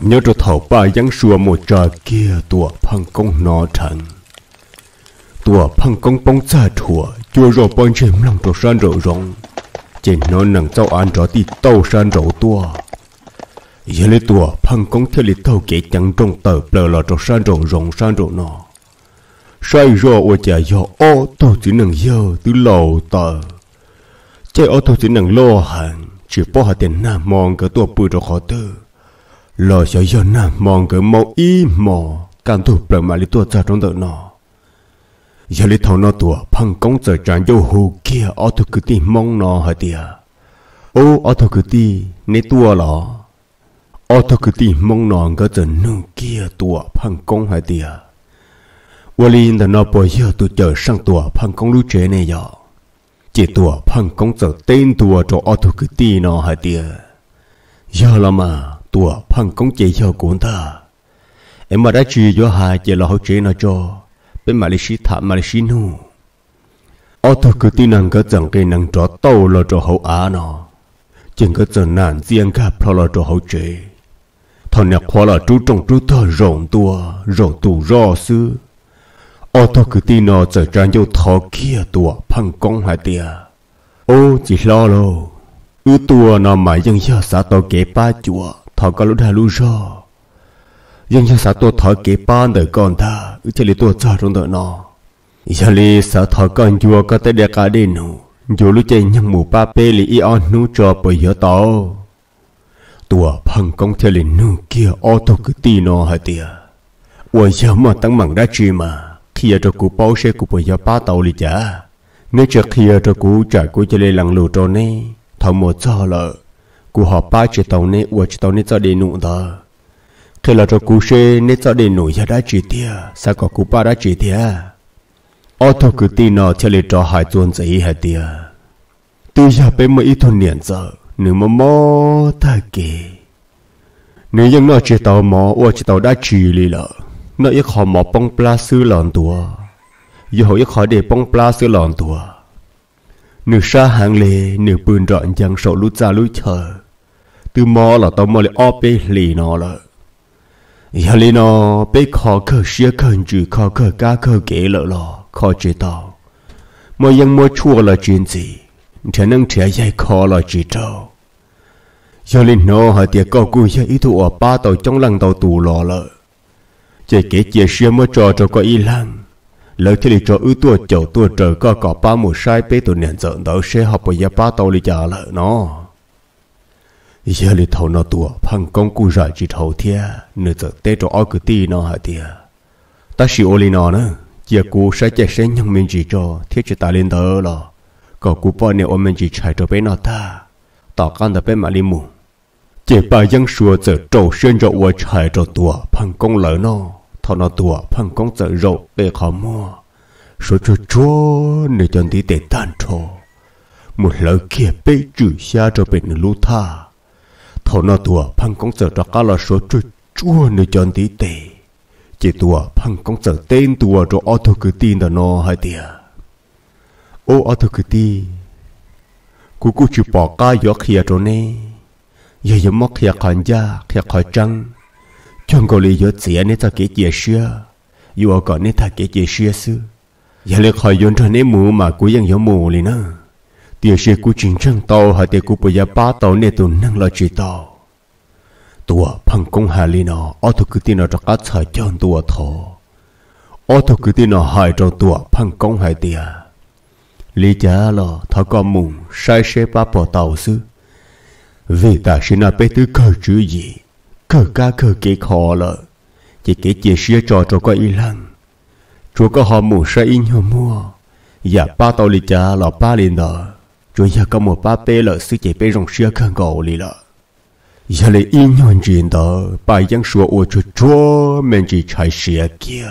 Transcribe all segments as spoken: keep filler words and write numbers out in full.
nhớ cho thầu ba giáng xua một trò kia tua phăng công nó thành tua phăng công bông xa thua chua rồi bông chìm lòng trò san rộ rộng trên nó nặng châu an trò đi tàu san rộ tua giờ lấy tua phăng công theo lịch tàu kể chẳng trong tờ bờ là trò san rộ rộng san rộ nó sai rồi ở chả do ô tô chỉ nặng dơ từ lầu tờ chạy ô tô chỉ nặng lo hàng chỉ bỏ hạt tiền nam mong cái tua bự cho khó tư lo sợ giờ nam mong cái màu y mò càng thuộc bờ mà lấy tua ra trong tờ nó giờ lấy thầu nó tua phăng công giờ tràn vô hồ kia ô tô cứ tìm mong nó hả tia ô ô tô cứ tìm nấy tua lọ ô tô cứ tìm mong nó cái giờ nương kia tua phăng công hả tia Walin đã nói bây giờ tôi chờ sang tua phăng công lưu chế này giờ chỉ tua phăng công giờ tên tua cho ô tô cứ tìm nó hả tia giờ là mà tua phăng công chỉ giờ cuốn ta em mà đã chỉ cho hai chỉ là hỗ trợ nó cho bên Malaysia thảm Malaysia nu ô tô cứ tin năng cái chẳng cái năng cho tàu là cho hậu á nó chẳng cái chẳng nạn riêng cả pro là cho hỗ trợ thằng nhạc khoa là chú trọng chú thơ rộng tua rộng tù rõ sư ô tô cứ tin nó trở trang vô thọ kia tua phăng công hai tia ô chỉ lo lô ư tua nó mà dân giờ xã tàu kế ba chùa thọ có lúc hai lúc rõ dân giờ xã tàu thọ kế ba đời con ta ư chỉ lấy tua cho trong đời nó giờ li xã thọ con chùa có tới đẹp cả đêm nụ dù lúc chơi nhang mù ba pê li ion nụ cho bởi giờ tàu tua phăng công theo li nụ kia ô tô cứ tin nó hai tia ôi giờ mà tăng mảng đã chi mà khi ở trong cụ bao xe cụ bây giờ ba tàu li chả nếu chưa khi ở trong cụ trả cụ cho lên lăng lù tròn này thầu một cho lợ cụ họ ba chỉ tàu này ủa chỉ tàu này cho đến nụ đó khi là trong cụ xe nên cho đến nụ giờ đã chỉ tia sao có cụ ba đã chỉ tia ô tô cứ tin nó cho lên cho hai tuần giấy hai tia từ giờ bên mấy thôn niệm giờ nếu mà mò ta kì nếu như nó chỉ tàu mò ủa chỉ tàu đã chỉ li lợ nó ít khó mò bông pla sư lòn tua giờ họ ít khó để bông pla sư lòn tua nửa xa hàng lề nửa bươn rọn chẳng sổ lút ra lút chờ từ mò là tao mò lại ó bê lì nó là giờ lì nó bê khó khờ xía khẩn chữ khó khờ cá khờ kế lợ lò khó chế tao màยังmua chua là chuyện gì thế năng trẻ dạy khó là chỉ trâu giờ lì nó hỏi tiệt có cùi giờ ít thua ba tàu trong lăng tàu tù lò lợ chỉ kế chia xía mua trò cho có y lăng lời thì lý cho ưu tua chậu tua trời có có ba một sai bê tụi nền giận đỡ xe học bây giờ ba tàu lý trả lợ nó giờ lý thầu nó tua phăng công cụ giải chỉ thầu thia nửa giờ tê cho ai cứ ti nó hả tia ta chỉ ô lý nó nữa giờ cụ sẽ chạy xe nhưng mình chỉ cho thiết chỉ ta lên đó là có cụ bao nhiêu mình chỉ chạy cho bên nó ta tao can đã bên mà đi mù chỉ ba dân xua giờ trâu xuyên cho uo chạy cho tua phăng công lỡ nó thọ nó tua phăng công giờ rộ bê khó mua số cho chúa để cho tí để tan trò một lời kia bê trừ xa cho bên lũ tha thọ nó tua phăng công giờ cho cả là số cho chúa để cho tí để chỉ tua phăng công giờ tên tua cho ô tô cứ tin là nó hay tiệt ô ô tô cứ tin cú cú chỉ bỏ cái gió kia cho nè giờ giờ móc kia còn da kia khỏi trăng chọn gọi lý do gì nên ta kể chia sẻ dù còn nên ta kể chia sẻ xứ giờ lại khỏi dùng cho nên mù mà cúยัง有mù liền nữa chia sẻ cú chính chân tàu hay để cú bây giờ ba tàu nên tụi năng lo chỉ tàu tua phăng công hà li nó ô tô cứ tin nó cho các thời chọn tua thọ ô tô cứ tin nó hai trong tua phăng công hai tia lý trả lo thọ có mù sai xe ba bỏ tàu xứ vì ta xin là bé tư cơ chữ gì cơ cá cơ kế khó lợ chỉ kế chia sẻ cho cho có ý lăng chúa có họ mù sai in nhau mua giờ ba tàu lý trả là ba liền đó chúa giờ có một ba bé lợ sư chỉ bé rong xưa khăn gầu lý lợ giờ lấy in nhau chuyện đó bài dân sủa ủa chúa chúa mình chỉ chạy xìa kia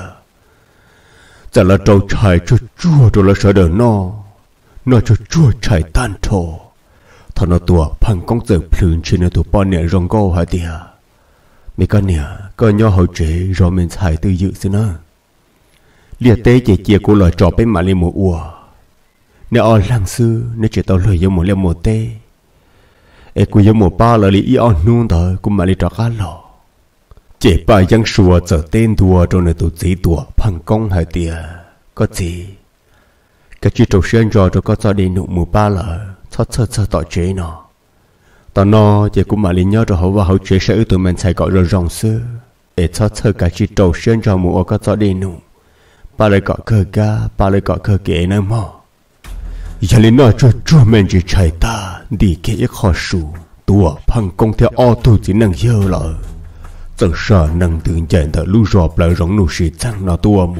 giờ là trâu chạy chúa chúa rồi là sợ đời nó nó chúa chúa chạy tan thổ thọ nó tua phăng công giờ phun trên nó tua bao nhiêu rong câu hả tia mấy con nè có nhau hậu chế rồi mình xài từ dự xin nữa liệt tế chỉ chia của lời trò bên mà lên một ua nếu ở lăng sư nếu chỉ tao lời giống một lên một tê e cú giống một ba lời lý on nung thôi cũng mà lên trò cá lò chế ba giang xua giờ tên đùa rồi này tụi chỉ đùa phăng công hai tia có gì cái chuyện trâu xuyên rồi rồi có cho đi nụ mù ba lợ thoát sơ sơ tỏ chế nó tao nó chỉ cũng mà lý nhớ rồi hậu và hậu chế sẽ tụi mình xài gọi rồi rong xưa để thoát sơ cái chuyện trâu xuyên rồi mù có cho đi nụ ba lời gọi cơ ga ba lời gọi cơ kệ nữa mà giờ lý nó cho cho mình chỉ chạy ta đi cái ít khó sủ đùa phăng công theo ô tô chỉ năng dơ lợ giờ sợ năng tưởng chạy tới lũ rộp lại rong nụ xì chăng nó tua mù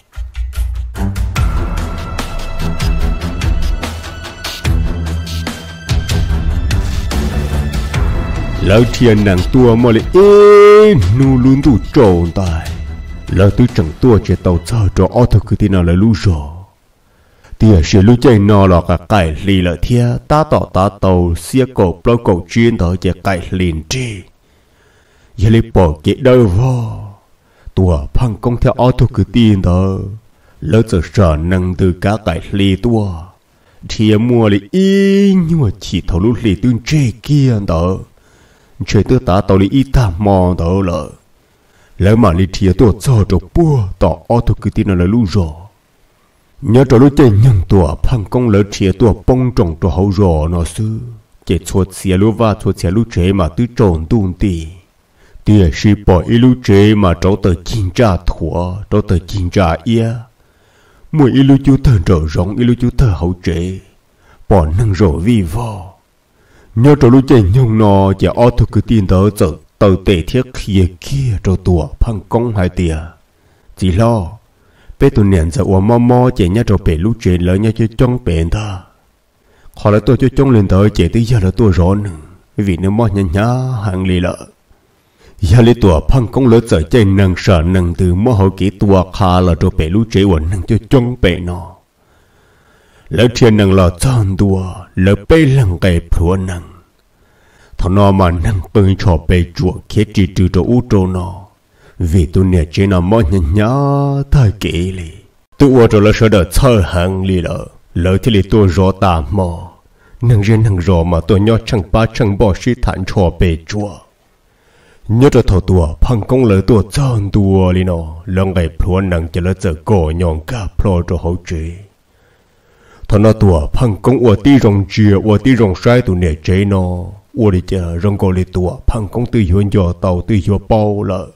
lỡ thiên nàng tua mà lại ê nu luôn tụ trồn tài lỡ tứ chẳng tua chỉ tàu chờ cho ô tô cứ tin nào lại lũ rộp tia sẽ lũ chạy nó là cả cải lì lợ thia ta tỏ ta tàu xia cổ bao cổ chuyên tới chỉ cải liền chi giờ lấy bỏ cái đâu vô tua phăng công theo ô tô cứ tin đó lỡ giờ sợ năng từ cả cải lì tua thia mua lại y nhưng mà chỉ thầu lũ lì tương chê kia đó chơi tư ta tàu lì y ta mò đó lợ lỡ mà lì thia tua cho cho bua tỏ ô tô cứ tin là lũ rồi nhớ cho lúc chơi nhân tua phăng công lỡ chia tua bông trồng cho hậu rò nó sư chỉ chuột xìa lúa và chuột xìa lúa chế mà tứ trồn tuôn tì tia si bỏ ít lúa chế mà cháu tờ chín trả thua cháu tờ chín trả ia mỗi ít lúa chú tờ rổ rong ít lúa chú tờ hậu chế bỏ nâng rổ vi vò nhớ cho lúc chơi nhân nó chỉ ô tô cứ tin tớ giờ tờ tệ thiết kia kia cho tua phăng công hai tia chỉ lo bé tụi nền giờ uống mò mò chỉ nhớ cho bé lúc chuyện lớn nhớ cho trong bền ta họ lại tôi cho trong lên tới chỉ tới giờ là tôi rõ nữa vì nếu mò nhá nhá hàng lì lợ giờ lấy tua phăng công lớn giờ chơi nâng sợ nâng từ mò hậu kỹ tua khá là cho bé lúc chuyện uống nâng cho trong bền nó lỡ chuyện nâng là chọn tua lỡ bé lăng cái phùa nâng thằng nó mà nâng bưng cho bé chuột khi chỉ trừ cho u trâu nó vì tôi nè chỉ nó mò nhá nhá thay kỹ lì tôi uống rồi là sợ đỡ thơ hàng lì lợ lỡ thì lì tôi rõ tà mò nâng riêng nâng rõ mà tôi nhớ chẳng ba chẳng bỏ sĩ thản cho bề chua nhớ cho thầu tua phăng công lỡ tua chọn tua lì nó lần ngày phùa nâng cho lỡ giờ cổ nhọn cả phô cho hậu chế thằng nó tua phăng công uống tí rong chia uống tí rong sai tôi nè chế nó uống đi chờ rong cổ lì tua phăng công từ hiền giờ tàu từ hiền bao lợ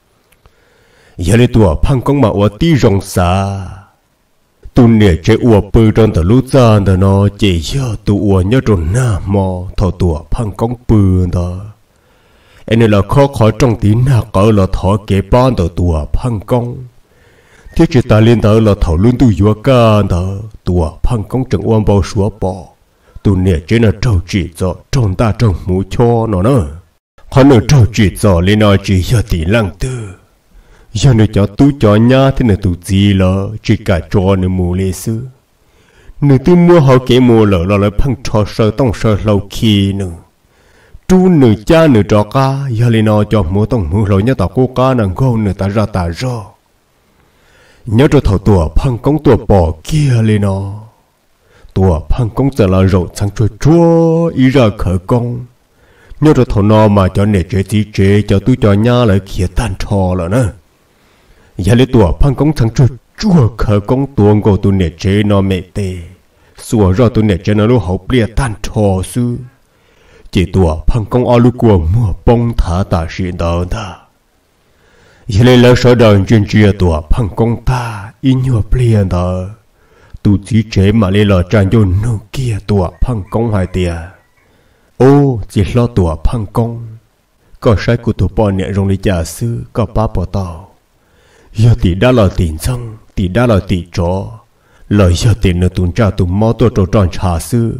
giờ lấy tua phăng công mà uống tí rong xa tu nè chế uống bự trong tờ lúa giàn tờ nó chỉ giờ tu uống nhớ trong na mò thầu tua phăng công bự đó anh này là khó khó trong tí na cỡ là thọ kế ban tờ tua phăng công thiết chỉ ta liên tờ là thầu luôn tu dúa ca tờ tua phăng công chẳng uống bao xóa bỏ tu nè chế là trâu chỉ cho trong ta trong mũi cho nó nữa họ nữa trâu chỉ cho lên nó chỉ giờ tí lăng tư giờ này cho tú cho nhá thế này tụ gì là chỉ cả cho này mù lê sư người tu mua họ kể mua lỡ là lại phăng cho sơ tông sơ lâu khi nữa chú nữ cha nữ trò cá giờ này nó cho mua tông mua lỡ nhá tao cô cá nàng gâu nữ ta ra ta ra nhớ cho thầu tua phăng công tua bỏ kia lên nó tua phăng công giờ là rộ sang chua chua ý ra khởi công nhớ cho thầu nó mà cho nè chế tí chế cho tú cho nhá lại kia tan trò là nữa giờ lấy tua phăng công thằng chua chua khởi công tuồng của tu nè chế nó mẹ tê xua ra tu nè chế nó lúc hậu bia tan trò sư chỉ tua phăng công ở lúc của mua bông thả ta xuyên đó ta giờ lấy lỡ sợ đời chuyên chia tua phăng công ta in nhua bia đó tu chỉ chế mà lấy lỡ tràn vô nô kia tua phăng công hai tia ô chỉ lo tua phăng công có sai của tu bọn nè rong lý giả sư có ba bỏ tàu giờ tỷ đã là tiền xong tỷ đã là tỷ chó lời giờ tiền nữa tuần tra tụi mò tôi trò tròn trà sư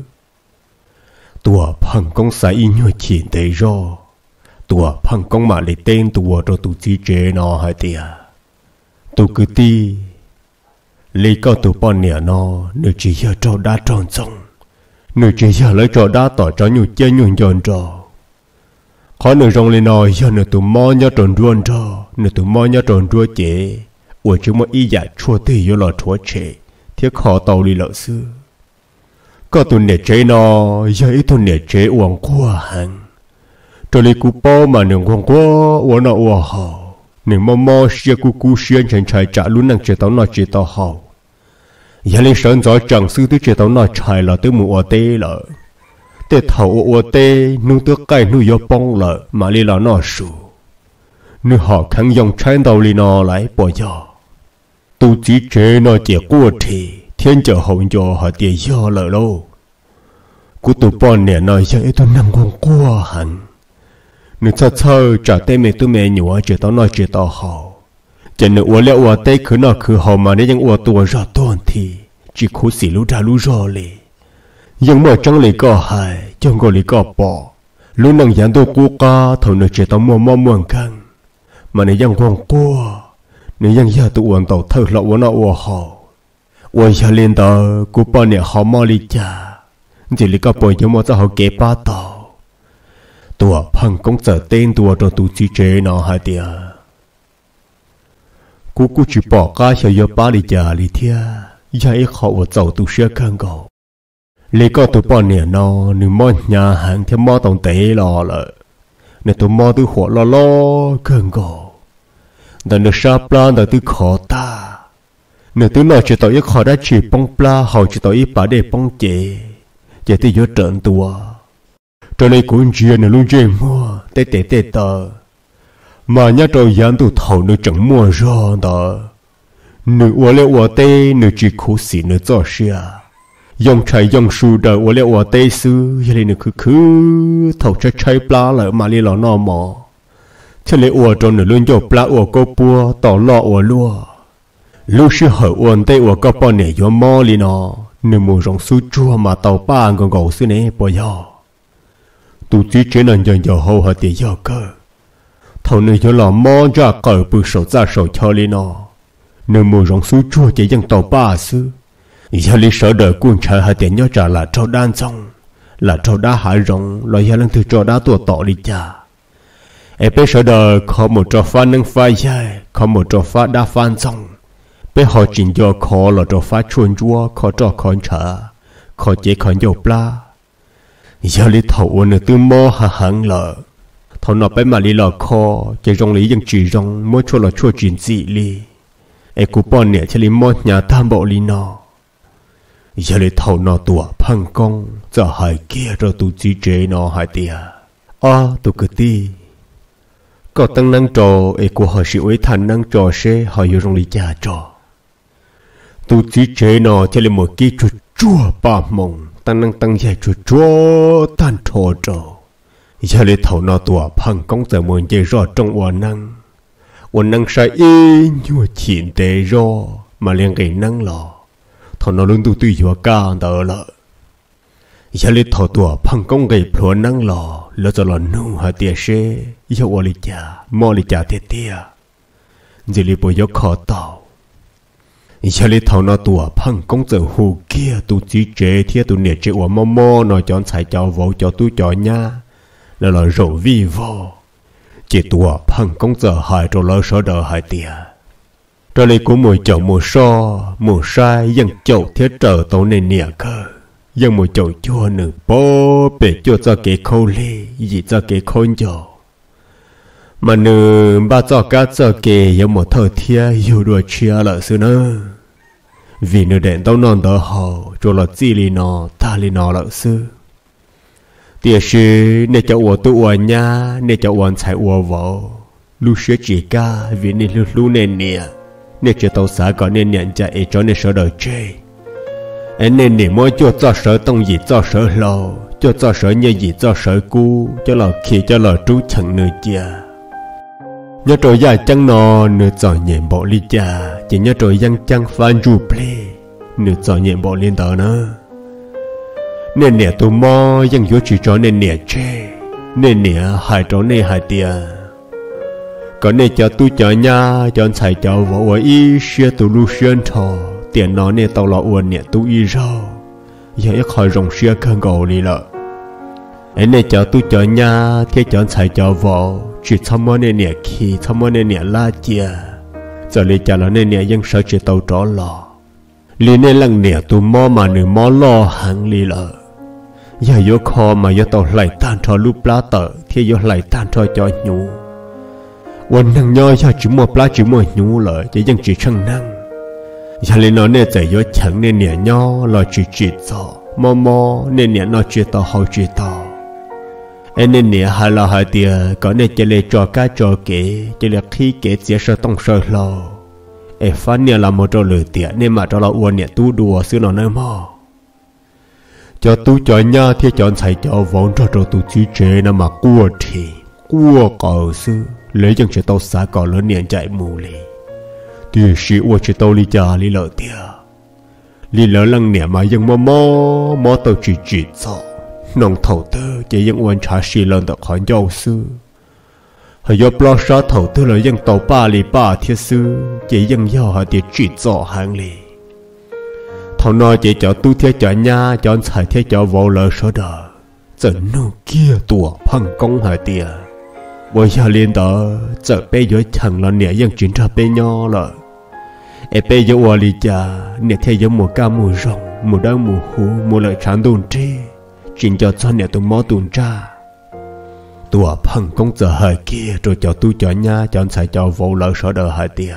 tua phăng công sai in nhoi chuyện đấy rồi tua phăng công mà lấy tên tua cho tụi chỉ chế nó hai tia tụi cứ ti lấy có tụi bọn nè nó nếu chỉ giờ trò đã tròn xong nếu chỉ giờ lấy trò đã tỏ cho nhiều chơi nhiều nhon trò khó nửa rong lên nói giờ nửa tụi mò nhớ tròn ruộng trò nửa tụi mò nhớ tròn ruộng chế ở chúng mà ý giả chua tì vô lò chua chế thiết khó tàu đi lợ sư có tụi nè chế nó giờ ít tụi nè chế uống qua hàng cho lấy cú bao mà nương quăng quá quá nọ quá hậu nương mò mò xia cú cú xuyên chân trái trả luôn năng chế tao nọ chế tao hậu giờ lên sơn gió chẳng sư tới chế tao nọ trái là tới mù ở tê là tê thầu ở tê nung tới cái nuôi gió bông là mà đi là nọ sù nuôi họ khăn dòng trái đầu li nọ lại bỏ gió tu chỉ chế nọ chế qua thì thiên chờ hậu gió họ tiền gió lợ lâu cú tụ bọn nè nói cho ấy tôi nằm quăng qua hẳn nếu thật sự trả tay mẹ tôi mẹ nhủ chỉ tao nói chỉ tao hậu chỉ nếu uống lẽ uống tay cứ nó cứ hậu mà nếu những uống tua rõ tuần thì chỉ khổ xỉ lú ra lú rõ lì nhưng mà trong lì có hại trong có lì có bỏ lú năng dán tôi cú ca thầu nếu chỉ tao mua mua muôn căng mà nếu những quăng qua nếu những giờ tôi uống tàu thở lọ uống nó uống hậu uống giờ lên tàu cú bọn nè họ mò lì cha chỉ lì có bồi cho mua cho họ kế ba tàu tua phăng công sở tên tua cho tu chỉ chế nó hai tia cú cú chỉ bỏ cá cho yo ba lì già lì thia giờ ấy họ vào giàu tu sửa khang cầu lì có tu bỏ nè nó nương mò nhà hàng theo mò tổng tế lò lợ nè tu mò tu火lo lo khang cầu đàn được sa plan đàn tu khó ta nè tu nói chỉ tao ít khó đã chỉ bông pla họ chỉ tao ít bà để bông chế chế thì yo trận tua cho nên cũng chia nữa luôn chơi mua tê tê tê tờ mà nhá trâu dán tụ thầu nữa chẳng mua ra đó nữ uo lệ uo tê nữ chỉ khổ xỉ nữ cho xia dòng trái dòng su đời uo lệ uo tê sư giờ này nữ cứ cứ thầu trái trái pla lại mà đi lò nọ mò cho nên uo cho nữ luôn cho pla uo cô bua tỏ lọ uo lúa lúc xưa hỏi uo tê uo có bao nhiêu mò li nọ nữ mua rong su chua mà tàu ba còn gầu sư này bao giờ tu chỉ chế nên dần dần hậu hạ tiền giờ cơ thầu này cho làm mò ra cởi bự sầu ra sầu cho lên nó nếu mua rong su chua chỉ dần tàu ba sư giờ lý sở đời quân trái hạ tiền nhớ trả là trâu đan xong là trâu đá hải rong loại giờ lần thứ trâu đá tua tọ đi cha em bé sở đời có một trâu pha nâng phai dài có một trâu pha đá phan xong bé họ chỉnh do khó là trâu pha chuồn chua khó trâu khó trả khó chế khó dầu pla giờ lý thầu nữa tư mò hà hẳn lợ thầu nó bé mà lý lọ kho chỉ rong lý dân chỉ rong mỗi chỗ là chỗ chuyện gì li ai cũng bọn nè chỉ lý mò nhà tham bộ lý nó giờ lý thầu nó tua phăng công giờ hai kia rồi tụ chỉ chế nó hai tia à tụ cứ ti có tăng năng trò ai cũng hỏi sự ấy thành năng trò sẽ hỏi yêu rong lý cha trò tụ chỉ chế nó chỉ lý một cái chuột chua ba mông tăng năng tăng dài chuột chua tan thô trâu giờ lấy thầu nó tua phăng công giờ muốn chơi rõ trong uẩn năng uẩn năng sai y như chỉnh tề rõ mà liền cái năng lò thầu nó luôn tu tùy vào ca đỡ lợ giờ lấy thầu tua phăng công cái phổ năng lò lỡ cho lò nung hai tia xe giờ uẩn lý cha mò lý cha tia tia giờ lấy bồi gió khó tàu giờ lấy thầu nó tua phăng công giờ hồ kia tu chỉ chế thiết tu nè chế uổng mò mò nó chọn xài cho vỗ cho tu cho nha là là rầu vi vô chỉ tua phăng công giờ hai rồi lỡ sợ đỡ hai tia rồi lấy của mùi chậu mùi so mùi sai dân chậu thiết trở tàu nền nè cơ dân mùi chậu chua nửa bó bể chua cho cái khâu lê gì cho cái khâu dầu mà nửa ba cho cá cho kề giống một thời thia yêu đùa chia lợi sự nữa vì nửa đèn tao non đỡ hậu cho là gì li nó ta li nó lợi sự tiệt sư nè cho uo tu uo nha nè cho uo chạy uo vào lu sửa chỉ ca vì nè lu lu nè nè nè cho tao xã có nè nhận chạy cho nè sợ đời chơi anh nè nè mỗi cho cho sợ tông gì cho sợ lâu cho cho sợ như gì cho sợ cu cho là khi cho là trú chẳng nửa chia nhớ trôi dài chăng nọ nửa trò nhẹ bộ ly cha chỉ nhớ trôi giăng chăng phan du play nửa trò nhẹ bộ liên tờ nữa nên nè tụ mò giăng vô chỉ cho nên nè chê nên nè hai trò nè hai tia có nè cho tu cho nha cho anh xài cho vợ y xia tụ lu xuyên thò tiền nó nè tao lo uốn nè tu y rau giờ ít khỏi rồng xia khăn gầu đi lợ anh nè cho tu cho nha thế cho anh xài cho vợ chỉ thăm món này nè khi thăm món này nè la chia giờ lấy trả là này nè dân sợ chỉ tàu trỏ lò li nè lăng nè tụ mò mà nửa mò lo hàng li lợ giờ yo kho mà yo tàu lại tan cho lúc lá tờ thì yo lại tan cho cho nhúวันนั่งย่อยchỉ mua pla chỉ mua nhú lợi chỉ dân chỉ chăng năng giờ lên nó nên chạy yo chẳng nên nhẹ nho là chỉ chỉ cho mò mò nên nhẹ nó chỉ tao hậu chỉ tao anh nên nhẹ hai là hai tia có nên chỉ lấy cho cá cho kế chỉ lấy khi kế chỉ sợ tông sợ lo em phát nhẹ là một trò lừa tiệt nên mà trò là uốn nhẹ tu đùa xưa nó nơi mò cho tu cho nha thì chọn xài cho vốn cho trò tu chỉ chế nằm mà cua thì cua cầu xưa lấy dân chỉ tao xả cỏ lớn nhẹ chạy mù lì thì sĩ uốn chỉ tao li cha li lợ tia li lợ lăng nhẹ mà dân mò mò mò tao chỉ chỉ cho nông thầu tư chỉ dân uốn trả sĩ lần tao khỏi giàu xưa hay do bao sát thầu tư là dân tàu ba li ba thiết sư chỉ dân giàu hay thì chỉ cho hàng lì thằng nó chỉ cho tu thiết cho nha chọn xài thiết cho vô lỡ số đời giờ nô kia tủa phăng công hai tia bây giờ liên đó giờ bây giờ chẳng là nè dân chuyển ra bây nhỏ rồi em bây giờ qua đi cha nè theo giống một ca mùa rồng mùa đông mùa hú mùa lợi tràn đồn tri chuyển cho cho nè tụi mó tụi cha tủa phăng công giờ hai kia rồi cho tu cho nha chọn xài cho vô lỡ số đời hai tia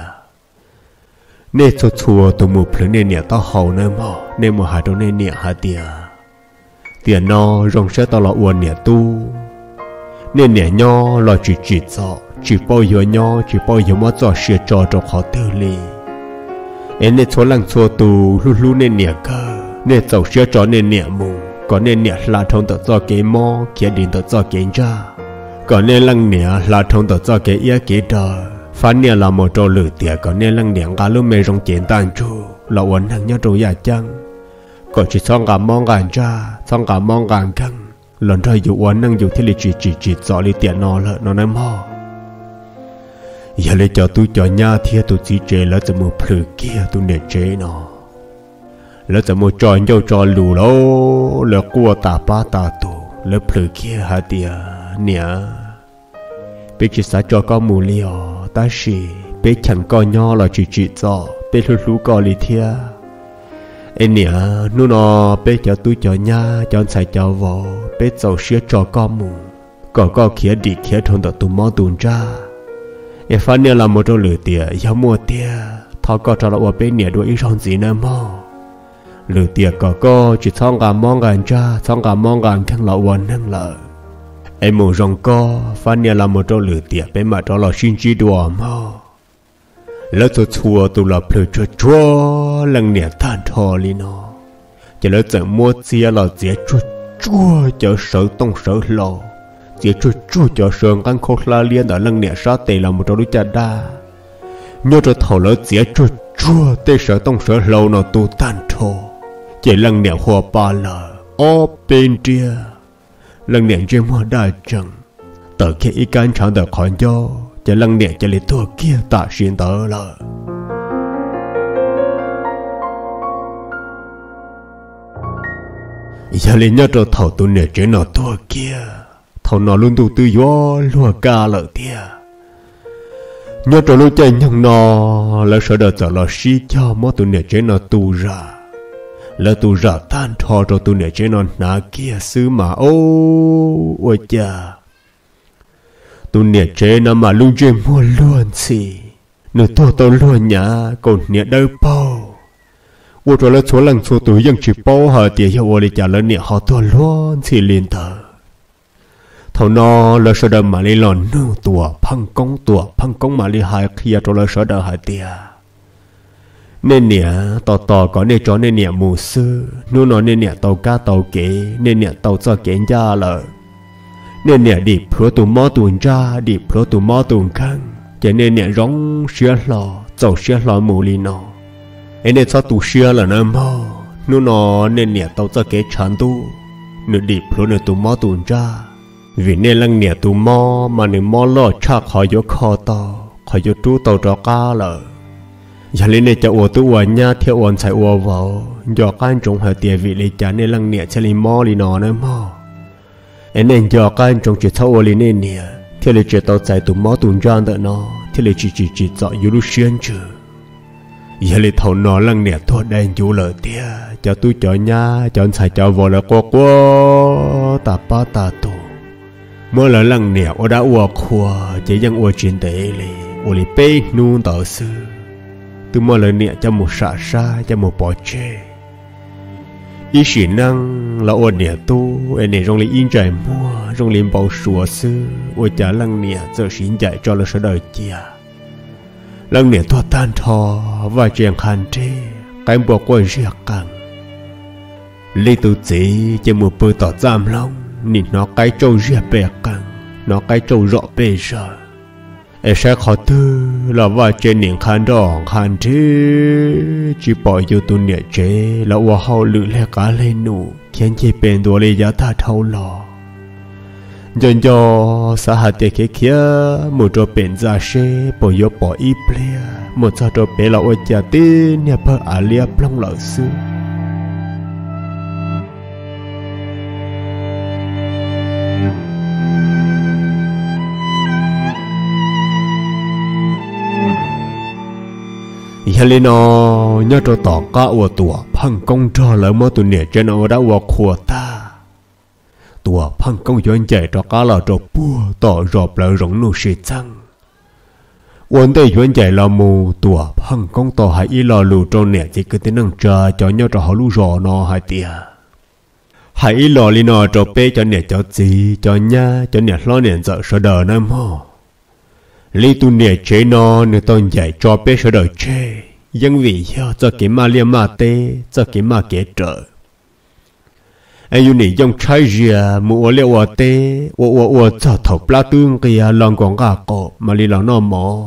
nè cho chùa tụi mù phứ nè nè tao hầu nơi mò nè mùa hai đôi nè nè hai tia tiền nó rong sẽ tao là uốn nè tu nè nè nho là chỉ chỉ cho chỉ bao giờ nho chỉ bao giờ mà cho sửa cho cho khó tư li em nè cho lăng cho tu lu lu nè nè cơ nè giàu sửa cho nè nè mù còn nè nè là thông tự cho cái mò kia điện tự cho cái ra còn nè lăng nè là thông tự cho cái ia cái đời phán nè là một trò lử tiệt còn nè lăng nè cả lúc mẹ rong chén tan chu là uốn hàng nhớ trâu già chăng còn chỉ xong cả mong gan ra xong cả mong gan căng lần rồi dù uốn năng dù thế là chỉ chỉ chỉ cho li tiệt nó lợ nó ném ho giờ lấy cho tôi cho nha thì tôi chỉ chế làจะmột phử kia tôi nè chế nó làจะmột trò nhau trò lù lô là cua tà ba tà tù là phử kia hả tia nè biết chỉ sao cho con mù liò ta xì biết chẳng con nho là chỉ chỉ cho biết lú lú con li thia em nè nu nó biết cho tôi cho nha chọn xài cho vợ biết giàu sữa cho con mù còn có khía đi khía thôn tàu tụi mò tụi ra em phát nè là một trò lửa tiệt giao mua tiệt thọ có cho là ở bên nè đuổi rong gì nữa mò lửa tiệt có có chỉ xong cả mong gan ra xong cả mong gan khăng lọ quần năng lợ em muốn rong co phát nè là một trò lửa tiệt bên mà trò là xin chỉ đùa mò lỡ cho chùa tụi là phơi cho chua lần nè tan thò li nó chỉ lỡ chẳng mua chia là dễ chua chua cho sợ tông sợ lò dễ chua chua cho sườn ăn khô la liên ở lần nè sát tề là một trò đối chả đa nhớ cho thầu lỡ dễ chua chua tê sợ tông sợ lò nó tụ tan thò chỉ lần nè hoa ba lờ ô bên kia lần nè chơi mua đa chẳng tờ kia ý can chẳng được khỏi do chỉ lần nè chỉ lấy thua kia ta xin tờ lờ giờ lên nhớ cho thầu tụi nè chơi nó thua kia thầu nó luôn tụ tự do lùa ca lợ tia nhớ cho lúc chơi nhung nó là sợ đợt giờ là xí cho mỗi tụi nè chơi nó tụ ra là tụ ra tan thò cho tụi nè chơi nó nã kia xứ mà ô ôi cha tụi nè chơi nó mà luôn chơi mua luôn xì nửa to to luôn nhá còn nè đâu bao ôi rồi là số lần số tụi dân chỉ bao hả tiền cho ôi chả là nè họ to luôn xì liền tờ thầu nó là sợ đợt mà đi lòn nương tùa phăng công tùa phăng công mà đi hai kia rồi là sợ đợt hai tiền nên nè tò tò có nên cho nên nè mù sư nu nó nên nè tàu cá tàu kế nên nè tàu cho kế ra lợ nên nè đi pro tụ mò tụ ra đi pro tụ mò tụ khăn cho nên nè rong xía lò tàu xía lò mù li nó em nên cho tụ xía là nó mò nu nó nên nè tàu cho kế chán tu nu đi pro nè tụ mò tụ ra vì nên lăng nè tụ mò mà nè mò lò chắc khỏi vô kho to khỏi vô trú tàu trò cá lợ giờ lên này cho ô tô uốn nha theo uốn chạy uốn vào do can trồng hơi tiền vị lấy trả nên lăng nè sẽ lấy mò li nó nữa mò em nên do can trồng chỉ thâu li nên nè theo lấy chỉ tàu chạy tụ mò tụ ra đỡ nó theo lấy chỉ chỉ chỉ chọn yêu lúc xuyên chứ giờ lấy thầu nó lăng nè thua đen chú lời tia cho tôi cho nhá cho anh xài cho vợ là quá quá ta ba ta tuมื่อละลังเนี่ยอดาอัวขวาจะยังอัวจินเตเลยอัวลิเป้นูนต่อซื้อตัวมื่อละเนี่ยจะหมุสาซาจะหมุปอเจอีสินังละอัวเนี่ยตู้เอเนี่ยโรงเรียนอินใจมัวโรงเรียนเบาสัวซื้ออัวจะลังเนี่ยจะสินใจจอละสะเดยเจียลังเนี่ยตัวต้านทอว่าเจียงคันเจการบอกว่าเรียกกันเลยตัวจีจะหมุเปิดต่อจามลงnhìn nó cái trâu rìa bè căng nó cái trâu rõ bề giờ em sẽ khó tư là vào trên những khăn đỏ khăn chứ chỉ bỏ vô tu nhẹ chế là qua hậu lự lẹ cá lên nụ khiến chỉ bên đùa lấy giá ta thâu lò dần dần xã hạt tiệt kia kia một trâu bên ra xe bỏ vô bỏ ít lẹ một sao trâu bên là ở nhà tin nhà bờ à liệp long lợn xứ giờ lên nó nhớ cho tỏ cả ở tuổi phăng công cho lỡ mơ tụi nhẹ trên nó đã vào khua ta tuổi phăng công dọn chạy cho cả là cho bùa tỏ rộp lỡ rộng nụ sĩ chăng vấn đề dọn chạy là mù tuổi phăng công tỏ hãy ý lò lù cho nhẹ chỉ cứ tiếng năng chờ cho nhớ cho họ lù rò nó hai tia hãy ý lò lên nó cho bê cho nhẹ cho gì cho nha cho nhẹ lo nhẹ sợ sợ đờ nam hò lý tu nhẹ chế nó nếu tôi dạy cho bé sợ đời chế nhưng vì cho cái ma liêm ma tê cho cái ma kế trợ anh yêu nị dòng trái rìa mua liệu ở tê ô ô ô cho thầu pla tương kia lòng còn gà cổ mà li lòng nó mỏ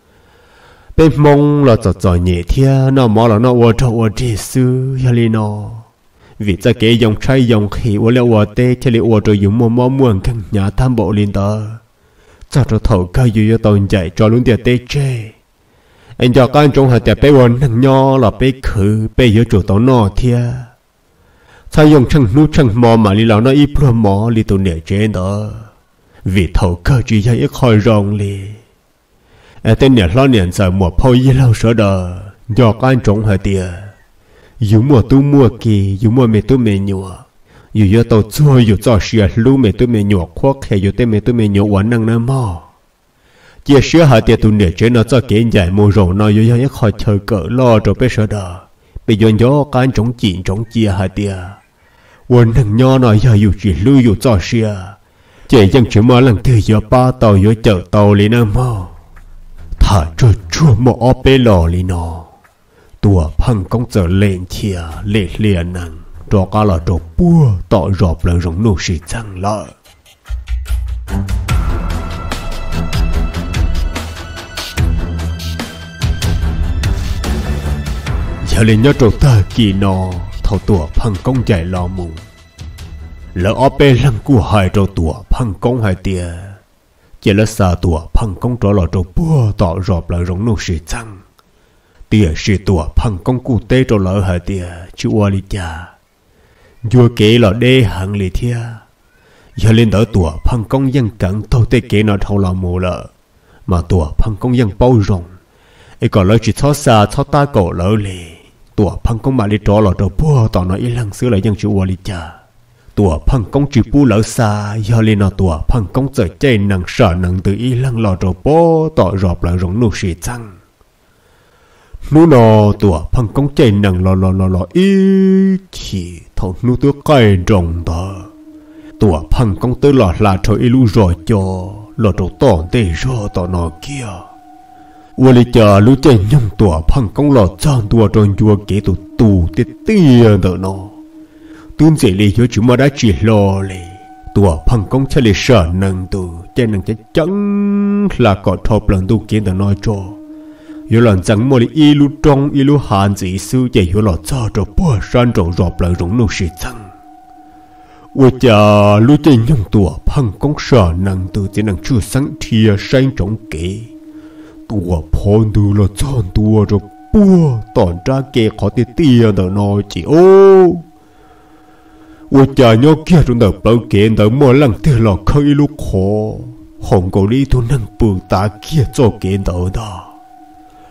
bên mông là cho cho nhẹ thia nó mỏ là nó ô cho ô đi sư ya li nó vì cho cái dòng trái dòng khí ô liệu ở tê cho li ô cho dùng mò mò muôn căng nhà tham bộ liên tờ cho cho thầu cao dù cho tôi dạy cho luôn tiệt tê chê anh cho con trong hạt tiệt bé vốn thằng nho là bé khử bé yếu chủ tao nọ thia sao dùng chân nút chân mò mà đi lão nó ít pro mò đi tụi nể trên đó vì thầu cao chỉ cho ít khỏi rong li anh tên nể lo nể sợ mùa phơi như lâu sợ đờ do con trong hạt tiệt dù mùa tu mùa kỳ dù mùa mẹ tu mẹ nhua dù do tàu chua dù cho xìa lú mẹ tôi mẹ nhọ khoác hay dù tên mẹ tôi mẹ nhọ quán năng nam mò chia sẻ hạt tiền tu nể trên nó cho kiến giải mua rổ nó dù do nhất khỏi chờ cỡ lo rồi bé sợ đờ bây giờ gió can chống chỉnh chống chia hạt tiền quán năng nho nó giờ dù chỉ lú dù cho xìa chỉ dân chỉ mở lần thứ giờ ba tàu giờ chở tàu lên nam mò thả cho chua mò ở bé lò lên nó tua phăng công giờ lên chia lệ liền năng cho cả là cho bùa tỏ rộp là rộng nụ sĩ chăng lợ giờ lên nhớ trò ta kỳ nọ thầu tùa phăng công chạy lò mù lỡ ở bê lăng của hai trò tùa phăng công hai tia chỉ là xa tùa phăng công trò là trò bùa tỏ rộp là rộng nụ sĩ chăng tia sĩ tùa phăng công cụ tê trò lỡ hai tia chú ua li cha vua kế là đê hạng lì thia giờ lên đỡ tùa phăng công dân cẩn tôi tê kế nó thâu là mù lợ mà tùa phăng công dân bao rộng ấy còn lời chỉ xót xa xót ta cổ lỡ lì tùa phăng công mà đi trò là trò bùa tỏ nó ý lăng xưa lại dân chú ua lì cha tùa phăng công chỉ bù lỡ xa giờ lên nó tùa phăng công giờ chơi nặng sợ nặng từ ý lăng lò trò bố tỏ rộp là rộng nụ xì chăng nụ nọ tùa phăng công chơi nặng lò lò lò lò ý thì thầu nụ tùa cây rộng đó tùa phăng công tới lò là thôi ý lũ rồi cho lò trò tỏn tê rò tỏ nọ kia ua lì chờ lũ chơi nhung tùa phăng công lò chọn tùa tròn chùa kế tù tù tê tiền tờ nọ tương dễ lì cho chúng mà đã chỉ lò lì tùa phăng công chơi lì sợ nâng tù chơi nâng chơi chẳng là có thộp lần tù kiến tờ nói cho yếu lần chẳng mua đi ilu trong ilu hàn dị sư chạy yếu lọt cho cho bùa san trổ rộp lại rụng nụ sĩ chăng ôi chà lưu chạy nhung tùa phăng công sở năng từ chỉ năng chưa sáng thìa xanh trọng kế tùa phôn từ lọt chọn tùa rồi bùa tòn ra kê khó tì tìa đỡ nói chỉ ô ôi chà nhó kia trong đợt bao kê đỡ mua lăng tìa lọt khơi ilu khó hồng cầu đi tu năng bù tá kia cho kê đỡ đó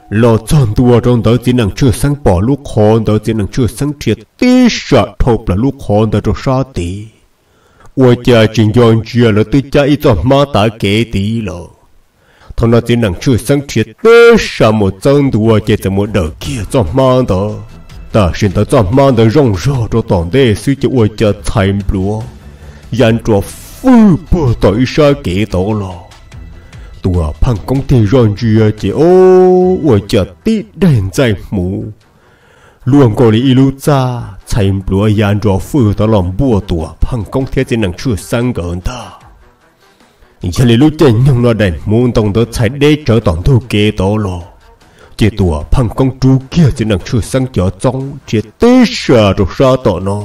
lo chọn tua trong đó chỉ năng chưa sáng bỏ lúc hòn đó chỉ năng chưa sáng triệt tí sợ thộp là lúc hòn đó cho sa tí ôi cha trình dọn chia là tôi cha ít cho má ta kể tí lo thằng nó chỉ năng chưa sáng triệt tí sợ một chân tua chỉ cho một đầu kia cho má đó ta xin ta cho má đó rong rò cho toàn đề suy cho ôi cha thành bùa dàn cho phu bờ tội sa kể tổ lo tua phăng công ty rong chia chỉ ô ôi cha tí đèn dài mù luôn có lý lưu cha thành bùa dàn cho phu ta làm bùa tua phăng công thế chỉ năng chưa sáng gần ta giờ lý lưu cha nhưng nó đèn muốn tông tới chạy để trở toàn thu kể tổ lo chỉ tua phăng công chú kia chỉ năng chưa sáng cho trong chỉ tế sợ rồi sao tổ nó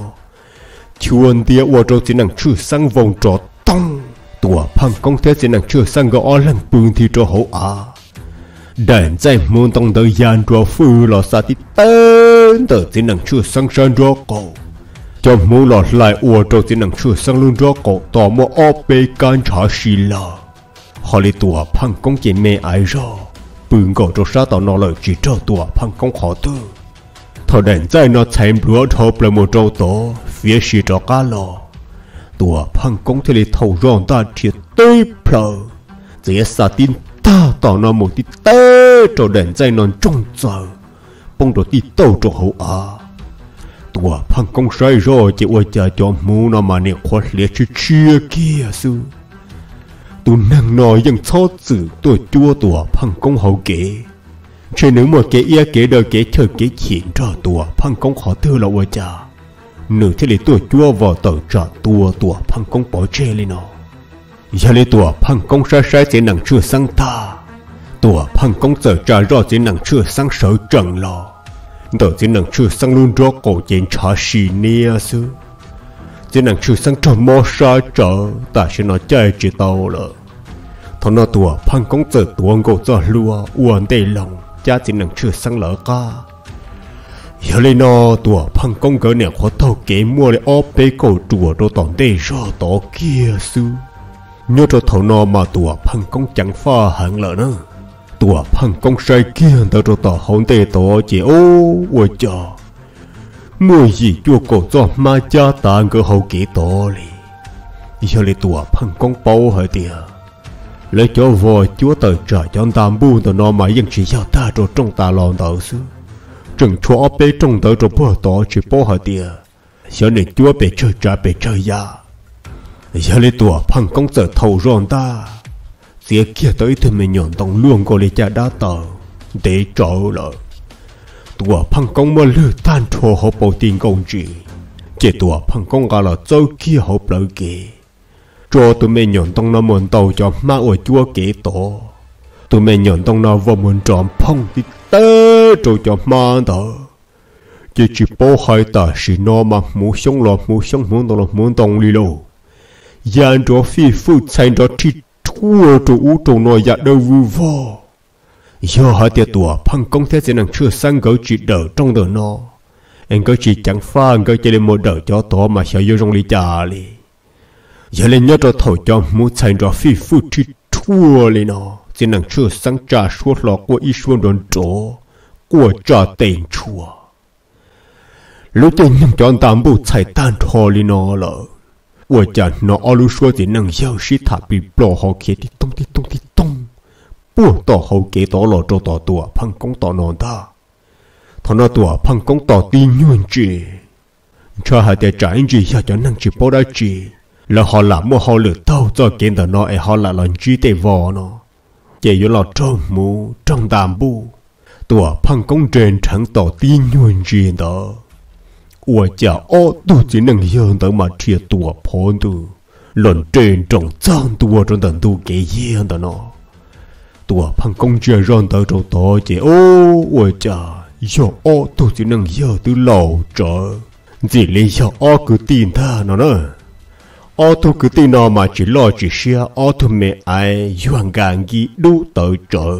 chuồn tia ô tô chỉ năng chưa sang vòng trò tông tua phăng công thế chỉ năng chưa sang gõ lần bưng thì cho hậu à đèn dây muốn tông tới gian cho phu lò sa tí tên tới chỉ năng chưa sang sang cho cậu cho muốn lọt lại ô tô chỉ năng chưa sang luôn cho cậu tỏ một ô bê can trả xì lờ họ lấy tua phăng công chỉ mê ai rồi bưng gõ cho sa tỏ nó lời chỉ cho tua phăng công khó tư thọ đèn dây nó thành bữa thộp là một trâu tổ phía xì cho cá lò tua phăng công thì lấy thầu ròn ta triệt tê plờ dễ xa tin ta tỏ nó một tí tê cho đèn dây non trong giờ bông đồ tí tàu cho hậu à tua phăng công sai rồi chỉ ôi cha cho mu nó mà nè khoát liệt chia chia kia sư tu năng nóiยังชอบสื่อตัวจั่วตัวพังกงเขาเก๋เช่นหนึ่งหมดเก๋เอียเก๋เดอเก๋เธอเก๋เขียนจ่อตัวพังกงขอเธอละว่าจ้าหนึ่งที่เลยตัวจั่ววอต่อจ่อตัวตัวพังกงปอเจเลยเนาะอย่าเลยตัวพังกงใช้ใช้เจนังเชื่อสังตาตัวพังกงเจอจ่ารอเจนังเชื่อสังเสอจังลอตัวเจนังเชื่อสังลุนรอโกเจนชาชีเนียซื้อchỉ năng chịu sang tròn mò sa trở ta sẽ nói chơi chỉ tao了thằng nó tua phăng công tử tuồng cổ cho lúa uốn tê lòng cha chỉ năng chịu sang lỡ ca giờ lên nó tua phăng công cỡ nè khó thâu kế mua lại ốp bê cổ chùa đồ tòn tê rõ tỏ kia sư nhớ cho thằng nó mà tua phăng công chẳng pha hẳn lỡ nữa tua phăng công sai kia tao cho tỏ hôn tê tỏ chỉ ô ôi trời mua gì chua cổ cho ma cha ta cơ hậu kỹ tổ li giờ lấy tua phăng công bao hơi tiệt lấy cho vợ chúa tờ trả cho tam bu tờ nó mà vẫn chỉ giao ta cho trong ta lòn tờ xứ chừng cho bê trong tờ cho bữa tỏ chỉ bao hơi tiệt giờ này chúa bê chơi trả bê chơi ya giờ lấy tua phăng công giờ thầu ròn ta giờ kia tới thì mình nhọn tông luôn có lấy cha đá tờ để trở lại tua phăng công mà lừa tan thua hộp bầu tiền công gì chỉ tua phăng công cả là châu kia hộp lợi kì cho tụi mình nhọn tông nó muốn tàu cho má ở chúa kỹ tổ tụi mình nhọn tông nó vào muốn tròn phong thì tê rồi cho má đó chỉ chỉ bố hai ta chỉ nó mà muốn sống lọ muốn sống muốn tông muốn tông đi lô gian cho phi phụ thành cho thịt thua cho u trâu nó dạ đâu vui vò do họ tiệt tua phăng công thế sẽ năng chưa sang gỡ chỉ đỡ trong đời nó anh có chỉ chẳng pha anh có chỉ lên một đỡ cho to mà sợ vô trong ly trà li giờ lên nhớ cho thổi cho muốn thành cho phi phụ chỉ thua li nó sẽ năng chưa sang trà suốt lọ của ý xuân đồn trổ của trà tiền chùa lúc tiền nhung cho anh tạm bù chạy tan thò li nó lợ của trà nó ở lúc xuân thì năng giao sĩ thả bị bỏ họ kia đi tung đi tung đi tung bùa tỏ hậu kế tỏ lò trâu tỏ tùa phăng công tỏ nòn ta thằng nó tùa phăng công tỏ tin nhuận chị cho hai tay trái gì cho cho năng chỉ bao đã chị là họ làm một họ lửa tàu cho kiến tờ nó họ là lần chi tệ vò nó chỉ yếu lò trâu mù trong đàm bu tùa phăng công trên thẳng tỏ tin nhuận chị đó ủa chả ô tu chỉ năng hơn tới mà chia tùa phôn tu lần trên trong trang tùa trong tầng tu kế yên tờ nó tua phăng công chơi ròn tờ trâu to chỉ ô ôi cha giờ ô tôi chỉ năng giờ từ lầu trở chỉ lấy giờ ô cứ tin ta nó nữa ô tôi cứ tin nó mà chỉ lo chỉ xia ô tôi mẹ ai doan gan gì đủ tờ trở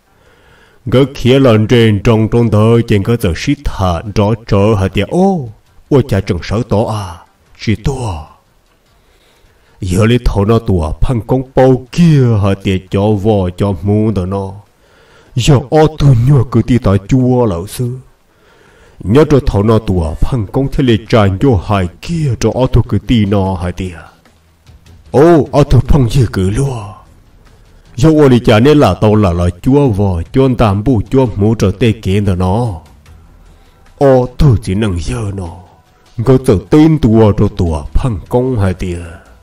gỡ kia lần trên trong trong tờ trên cơ sở shit hạ rõ trở hả tiệt ô ôi cha chẳng sợ to à chỉ to giờ lấy thầu nó tua phăng công bao kia họ tiệt cho vò cho mu đó nó giờ ô tô nhua cứ đi tại chùa lão sư nhớ cho thầu nó tua phăng công thế lệ tràn vô hai kia cho ô tô cứ đi nó hai tia ô ô tô phăng gì cứ luôn giờ ô đi trả nên là tàu là là chùa vò chôn tạm bu chùa mũ trở tê kiến đó nó ô tô chỉ năng giờ nó có tự tin tua cho tua phăng công hai tia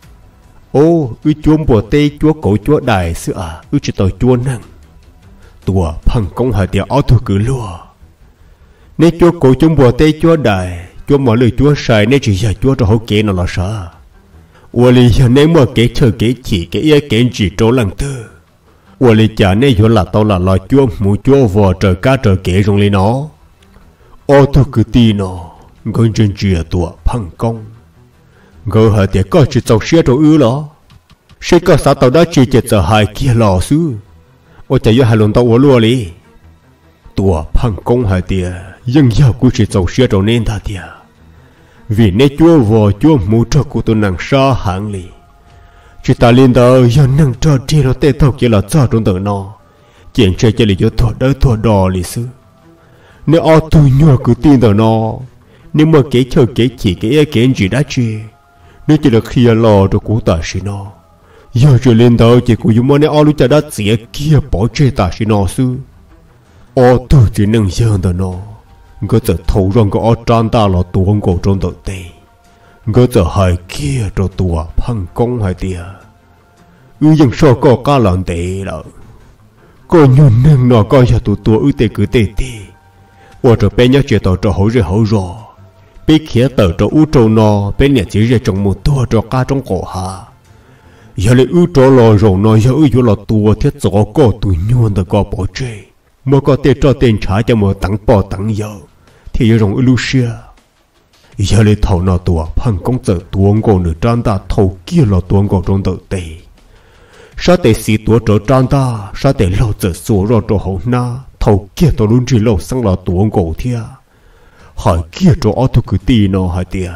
ô ư chùa bùa tê chùa cổ chùa đại sư à ư chỉ tàu chùa năng tua phăng công hai tia ô tô cứ luôn nếu chúa cổ chúng bùa tê chúa đại chúa mở lời chúa sai nếu chỉ giờ chúa cho hậu kế nó là sao ủa lý giờ nếu mà kế chờ kế chỉ kế ý kế chỉ trố lần tư ủa lý chả nếu chúa là tao là lo chúa muốn chúa vò trời cá trời kế trong lý nó ô tôi cứ tin nó gần trên chia tua phăng công ngờ hả tiệt có chỉ tàu xe rồi ư đó sẽ có sao tàu đó chỉ chết giờ hai kia lò xứ ô chạy vô hai lần tàu ủa lúa lý tua phăng công hai tiệt dân giàu của chị giàu xe đầu nên ta tiệt vì nét chúa vò chúa mua cho cô tôi nàng sa hạng lì chị ta lên đó giờ nàng cho chị nó tê thâu kia là cho trong tờ nó chuyện chơi chơi lì cho thọ đỡ thọ đỏ lì xứ nếu ở tôi nhua cứ tin tờ nó nếu mà kế chơi kế chỉ kế kế gì đã chi nếu chỉ là khi lò cho cô ta xí nó giờ chị lên đó chị cũng dùng món này ở lúc ta đã xỉa kia bỏ chơi ta xí nó xứ ở tôi chỉ năng dân tờ nó ngỡ giờ thầu rong có ở tràn ta là tuồng cổ trong đầu tê ngỡ giờ hai kia cho tua phăng công hai tia ư dân so có cá lợn tê là có nhon nâng nó có giờ tụ tua ư tê cứ tê tê ở chỗ bên nhớ chuyện tàu cho hậu rồi hậu rồi bên kia tàu cho u trâu nó bên nhà chỉ ra trong một tua cho cá trong cổ hà giờ lại u trâu lò rồi nó giờ ư vô là tua thiết gió có tụi nhon được có bỏ chơi mà có tên cho tên trả cho một tặng bỏ tặng giờ thì giờ rồng Lucia giờ lấy thầu nó tua phăng công giờ tuồng cổ nửa tràn ta thầu kia là tuồng cổ trong đầu tê sao tê xí tua trở tràn ta sao tê lâu giờ số rồi cho hậu na thầu kia tôi luôn chỉ lâu sang là tuồng cổ thia hỏi kia cho ô tô cứ tì nó hai tia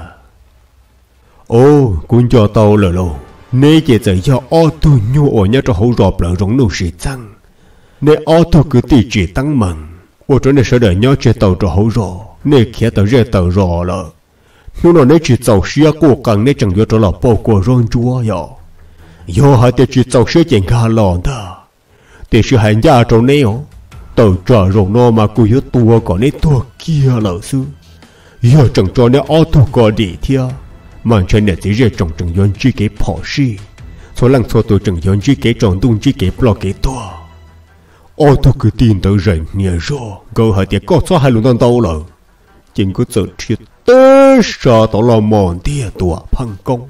ô cũng cho tao là lâu nên chỉ giờ do ô tô nhu ở nhà cho hậu rộp là rong nụ sĩ chăng nên ô tô cứ tì chỉ tăng mừng ô chỗ này sẽ đợi nhau chơi tàu cho hậu rò nên kia tàu rẻ tàu rò là nếu nó nên chỉ tàu xia cố gắng nên chẳng nhớ cho là bao của rong chúa ya do hai tên chỉ tàu xia chèn gà lòn ta để sự hành gia chỗ này ó tàu trả rong nó mà cứ nhớ tua còn nên tua kia là sư giờ chẳng cho nên ô tô có đi thia mà trên này chỉ rẻ chẳng chẳng nhớ chỉ cái bỏ xi số lần số tôi chẳng nhớ chỉ cái tròn tung chỉ cái bỏ cái tua ô tô cứ tin tới rảnh nhẹ rồi cơ hội tiệt có số hai lần tàu tàu rồi chính có sự thiệt tế sợ tàu là mòn tia tua phăng công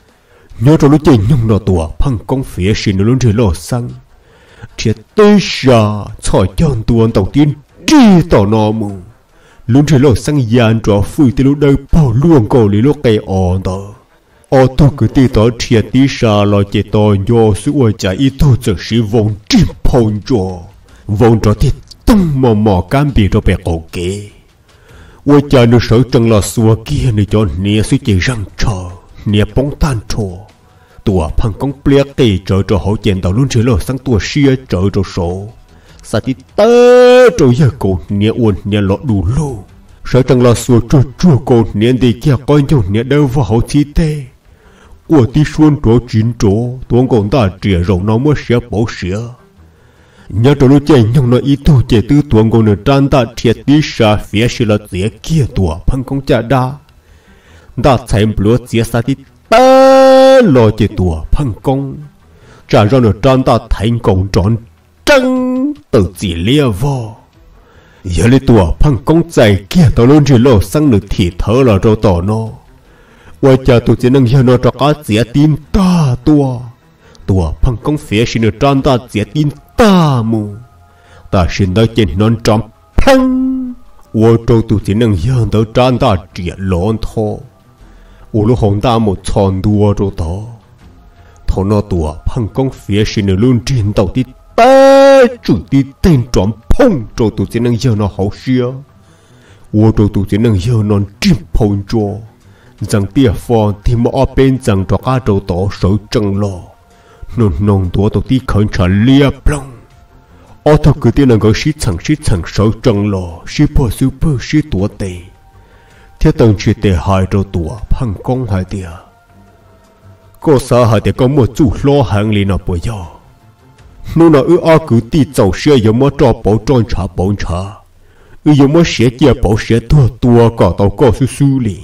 nhớ trong lúc chơi nhung nó tua phăng công phía xin nó luôn chơi lò xăng thiệt tế sợ khỏi chân tuôn tàu tiên đi tàu nó mù luôn chơi lò xăng dàn cho phui tới lúc đây bao luôn cầu lý lúc cây ổn tờ ô tô cứ đi tới thiệt tí xa lo chế tôi do sự ôi chạy ít thôi giờ sĩ vòng chìm phong cho vòng cho thì tung mò mò cam bị cho bè cổ kế ôi chạy nó sợ chẳng là xua kia này cho nia suy chỉ răng trò nia bóng tan trò tua phăng công pliek tì trở cho hậu chèn tàu luôn chơi lo sang tua xia trở cho số sa tí tơ rồi giờ cổ nia uốn nia lọ đủ lô sợ chẳng là xua chua chua cổ nia đi kia coi nhau nia đâu vào hậu chi tê ủa tí xuân trổ chín trổ tuôn còn ta trìa rộng nó mới sẽ bổ sửa nhớ trổ nó chạy nhưng nó ít thôi chạy tư tuôn còn nửa tràn ta thiệt tí xa phía sẽ là dễ kia tùa phăng công chả đa ta chạy bữa dễ xa tí ta lo chạy tùa phăng công trả ra nửa tràn ta thành công tròn trăng từ chỉ lia vô giờ lấy tùa phăng công chạy kia tao luôn chỉ lo sang nửa thì thở là rau tỏ nó ôi cha tôi chỉ năng cho nó cho cá dễ tin ta tua tua phăng công phía xin được tròn ta dễ tin ta mù ta xin tới trên non tròn phăng ôi trâu tôi chỉ năng cho tới tròn ta triệt lộn thô ôi lúc hồng ta một tròn đua rồi đó thầu nó tua phăng công phía xin được luôn trên tàu tí ta chủ tí tên tròn phăng trâu tôi chỉ năng cho nó hậu xia ôi trâu tôi chỉ năng cho nó chim phăng cho rằng tia phò thì mà ở bên rằng cho cá trâu tổ sợi trăng lò nôn nôn tua tổ tí khẩn trả lia plong ở thâu cứ tiền là có sĩ thằng sĩ thằng sáu trăng lò sĩ bò sư bò sĩ tuổi tệ theo từng chuyện tệ hai trâu tuổi phăng công hai tia có sao hai tia có một chút lo hàng liền nào bây giờ nếu nào ư ở cứ ti giàu xe giống mà cho bảo tròn trả bảo trả ư giống mà xe kia bảo xe tua tua cả tàu có su su liền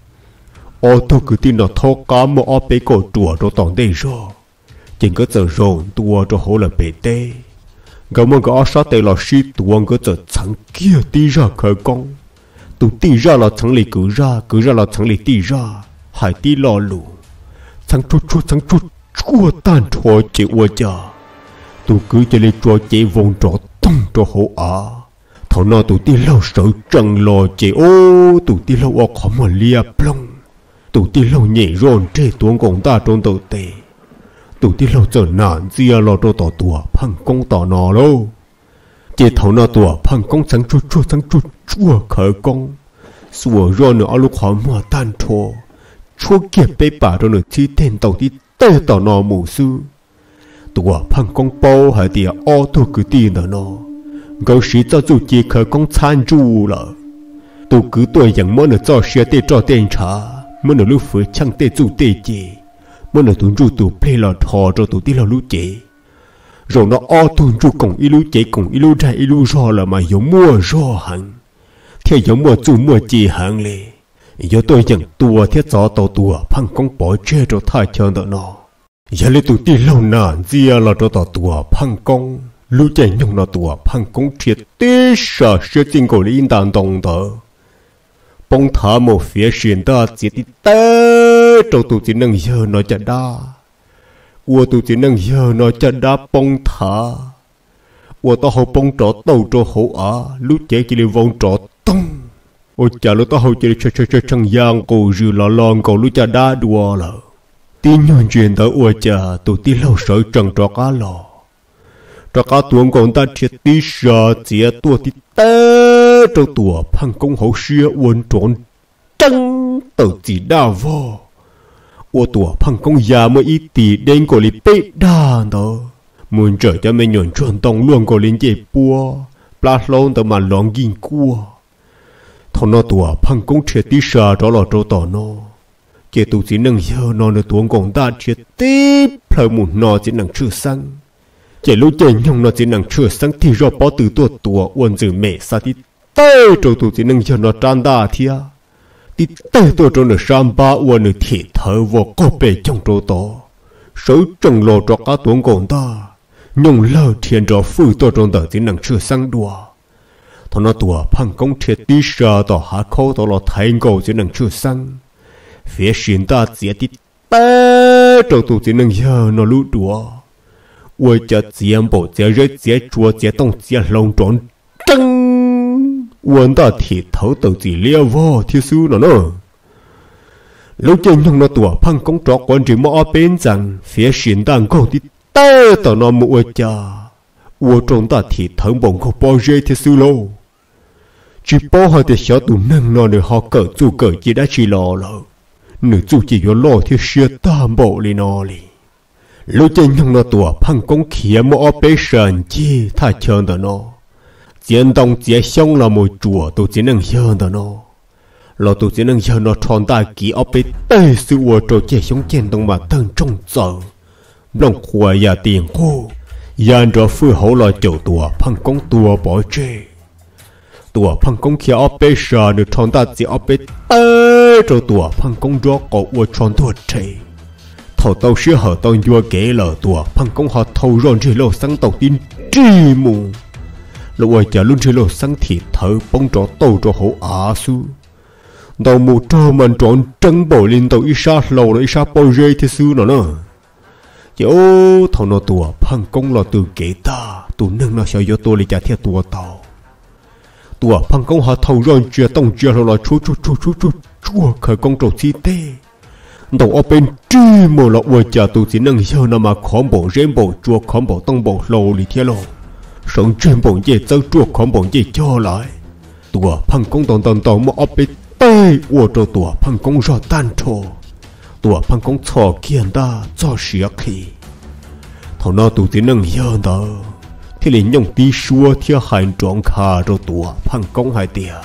ở thâu cứ tiền là thâu cá mà ở bên cổ chùa cho toàn đây rồi chỉ có giờ rồi tua cho họ là bể tê gạo mà có sát tê là sĩ tuồng có giờ chẳng kia tí ra khởi công tụ tí ra là chẳng lì cứ ra cứ ra là chẳng lì tí ra hai tí lo lù chẳng chút chút chẳng chút chua tan chua chỉ ua cha tụ cứ chỉ lì chua chỉ vòng trọ tung cho hổ á thầu nào tụ tí lâu sợ trăng lo chỉ ô tụ tí lâu ở khó mà lia plong tụ tí lâu nhảy rôn trên tuồng công ta trong tàu tê tụ tí lâu giờ nản zia lo cho tỏ tùa phăng công tỏ nọ lô chỉ thầu nọ tùa phăng công sáng chua chua sáng chua chua khởi công sủa rồi nữa lúc họ mua tan thua chua kia bê bà rồi nữa chi tên tàu tí tê tỏ nọ mù sư tùa phăng công bao hay tìa ô tô cứ tiền nọ nọ gấu sĩ cho dù chỉ khởi công餐住了tụ cứ tuổi dần mới nữa cho xe tê cho tên trả mới nữa lúc phơi chăng tê chủ tê gì mới là tuần ru tụ plei là thò rồi tụ tí là lú chế rồi nó o tuần ru cùng ít lú chế cùng ít lú ra ít lú ro là mà giống mua ro hẳn theo giống mua chủ mua chi hẳn lệ giờ tôi dần tua thiết gió tàu tua phăng công bỏ chơi rồi thay chân đó nó giờ lấy tụ tí lâu nản zia là cho tàu tua phăng công lú chế nhung là tua phăng công triệt tế sợ sẽ chính cổ liên đàn đồng đó bông thả một phía xuyên ta chỉ tí tê trâu tụ chỉ nâng giờ nó chả đa ua tụ chỉ nâng giờ nó chả đa bông thả ua tao hậu bông trọ tàu trọ hậu á lúc chế chỉ li vòng trọ tông ôi chả lúc tao hậu chỉ li chơi chơi chơi chân giang cổ rư lò lon cổ lúc chả đa đùa lờ tin nhon chuyện tới ua chả tụ tí lâu sợ trần trọ cá lò trọ cá tuồng còn ta triệt tí sợ chỉ tua tí tê trâu tua phăng công hậu xưa uốn trốn trăng tàu chỉ đa vô ua tua phăng công già mới ít tỷ đến cổ li bê đa đó muốn trở cho mình nhọn chuẩn tông luôn cổ linh chế bua pla lon tàu mà lon gin cua thằng nó tua phăng công triệt tí sợ đó là trâu tỏ nó chế tụ chỉ nâng giờ nó được tuồng còn ta triệt tí phơi một nó chỉ nâng chưa sang chế lúc chế nhung nó chỉ nâng chưa sang thì rồi bỏ từ tua tua uốn từ mẹ sa tí tê trâu tụ chỉ nâng giờ nó tràn đa thia tí tê tôi trong nó sam ba uốn nó thiệt thở vô có bề trong trâu to số trồng lò cho cá tuồng còn ta nhung lơ thiên cho phu tôi trong đời chỉ nâng chưa sang đùa thằng nó tua phăng công thiệt tí sợ tỏ hạ khâu tỏ là thành cầu chỉ nâng chưa sang phía xuyên ta chỉ tí tê trâu tụ chỉ nâng giờ nó lú đùa ôi chả chiếm bộ chả rơi chả chua chả tông chả lông trốn trăng uốn ta thịt thấu tàu chỉ lia vô thiếu sư nó nữa lúc trên nhung nó tua phăng công trọ quan chỉ mò bên rằng phía xuyên đang câu tí tê tàu nó mua chả ua trong ta thịt thấu bồng không bao rơi thiếu sư lô chỉ bao hai thì xóa tụ nâng nó để họ cỡ chu cỡ chỉ đã chỉ lò lợ nửa chu chỉ có lò thiếu sư ta bộ li nó li lúc trên nhung nó tua phăng công khía mò bên sườn chi thay chân đó nó chiến đông chiến xong là một chùa tụ chỉ nâng giờ đó nó là tụ chỉ nâng giờ nó tròn ta kỹ ở bên tây sư ua trâu chiến xong chiến đông mà tăng trong giờ lòng khoa ya tiền cô yan cho phu hậu là chầu tua phăng công tua bỏ chê tua phăng công khía ở bên sườn được tròn ta chỉ ở bên tây trâu tua phăng công gió cổ ua tròn tua chê thầu tàu sư hở tàu vua kể lờ tua phăng công họ thầu ròn chỉ lô sang tàu tin tri mù lúc ấy chả luôn chơi lô sang thịt thở bông trọ tàu trọ hổ á su tàu mù trọ mình trọn trăng bổ lên tàu ít sa lầu là ít sa bao dây thế sư nó nữa chứ thầu nó tua phăng công là từ kể ta tụ nâng nó sao do tôi lấy trả theo tua tàu tua phăng công họ thầu rồi chia tông chia là chúa chúa chúa chúa chúa chúa khởi công trọ chi tê tàu ở bên tri mù là ôi chả tụ chỉ nâng giờ nào mà khóm bộ rêm bộ chúa khóm bộ tông bộ lầu lì theo lầu sống trên bồn dê châu chuột khóm bồn dê cho lại tua phăng công tòn tòn tòn một ấp bê tê ua trâu tua phăng công rõ tan trồ tua phăng công thọ kiên ta cho xía khí thầu nó tụ tí nâng giờ đó thì liền nhung tí xua theo hành trọn khá rồi tua phăng công hai tia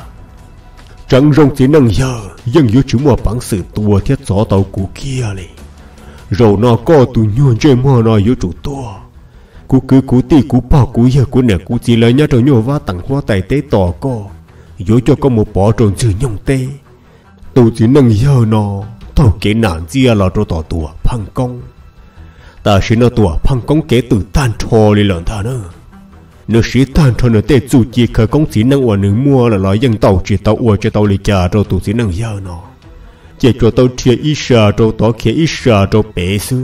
chẳng rong chỉ năng giờ dân yếu chú mua bằng sự tua theo gió tàu cũ kia này rồi nó có tụ nhuận chơi mua nó yếu chủ tua cú cứ cú ti cú bao cú giờ cú nè cú chỉ lấy nhá rồi nhô vá tặng hoa tài tế tỏ co yếu cho có một bỏ tròn chữ nhung tê tụ chỉ năng giờ nó tao kể nạn chia là cho tỏ tua phăng công ta sẽ nó tua phăng công kể từ tan trò đi lần thà nữa nếu sĩ tan trò nữa tê chủ chỉ khởi công chỉ năng ở nước mua là nói dân tàu chỉ tàu ở cho tàu lý trả rồi tụ chỉ năng giờ nó chỉ cho tàu chia ít sa rồi tao kia ít sa rồi bể sư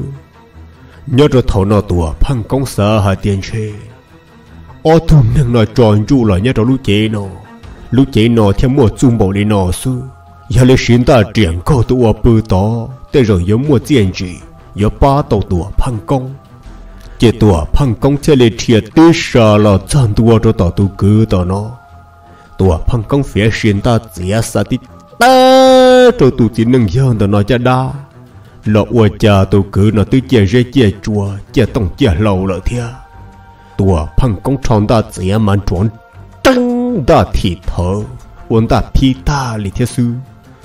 nhớ rồi thầu nó tua phăng công sợ hai tiền xe ô tô năng nói tròn trụ là nhớ rồi lúc chế nó lúc chế nó theo mua chung bộ đi nó sư giờ lấy xin ta triển câu tua bự to tới rồi giống mua tiền gì giờ ba tàu tua phăng công chỉ tua phăng công theo lấy thiệt tới sợ là chân tua cho tàu tu cứ tàu nó tua phăng công phía xin ta dễ sa tít ta rồi tu chỉ nâng dân tàu nó cho đa lọ ua cha tu cứ nó tới chia rễ chia chùa chia tông chia lầu lợ thia tua phăng công tròn ta dễ man tròn trăng ta thịt thở uốn ta phi ta li thiết sư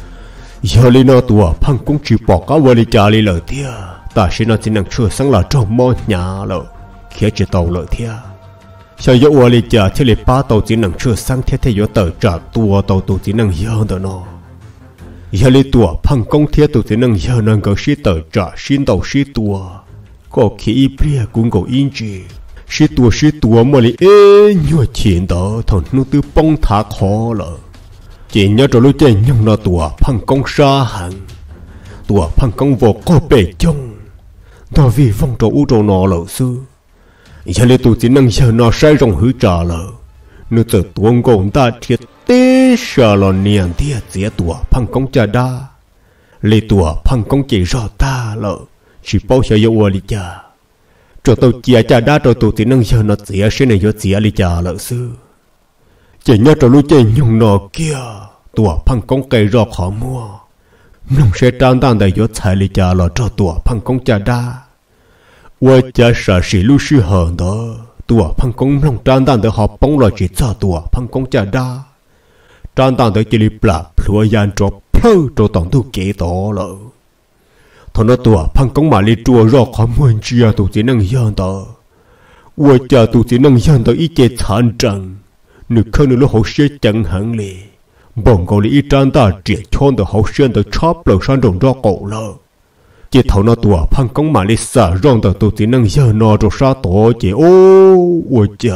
giờ li nó tua phăng công chỉ bỏ cả vợ li cha li lợ thia ta sẽ nó chỉ năng chưa sáng là trong mò nhà lợ khi chỉ tàu lợ thia sau giờ vợ li cha theo li ba tàu chỉ năng chưa sáng theo theo giờ tờ trả tua tàu tu chỉ năng giờ đó nó giờ li tua phăng công theo tu chỉ năng giờ năng có sĩ tờ trả xin tàu sĩ tua có khi bia cũng có in gì sĩ tua sĩ tua mà li ê nhua chuyện đó thằng nó tư bông thả khó lợ chỉ nhớ cho lúc chơi nhung nó tua phăng công xa hẳn tua phăng công vô có bể chung đó vì vong trò u trò nó lợ sư giờ li tu chỉ năng giờ nó sai rong hứa trả lợ nó tự tuôn gồm ta thiệt tế sợ là niềm thiệt dễ tua phăng công cha đa li tua phăng công chỉ rõ ta lợ chỉ bao giờ yêu li cha cho tôi chia cha đa cho tôi chỉ năng giờ nó dễ sẽ này giờ dễ li cha lợ sư chỉ nhớ cho lúc chơi nhung nó kia tua phăng công cây rõ khó mua nông sẽ trang tan để giờ chạy li cha lợ cho tua phăng công cha đa ua cha sợ sĩ lu sư hờn đó tua phăng công nông trang tan để họ bóng lo chỉ cho tua phăng công cha đa trang tan để chỉ li bả plua yan cho pleu cho tổng tu kế to lợ thằng nó tua phăng công mà li chùa rõ khó mua chia tu chỉ năng dân đó ua cha tu chỉ năng dân đó ít chế thản trần nửa khơi nửa hậu sẽ chẳng hẳn lì bọn cậu li trang ta triệt chôn đó hậu sen đó chóp lợn sang đồng rõ cổ lợ chỉ thằng nó tua phăng công mà li xả rong đó tu chỉ năng dân nó cho sa tổ chỉ ô ua cha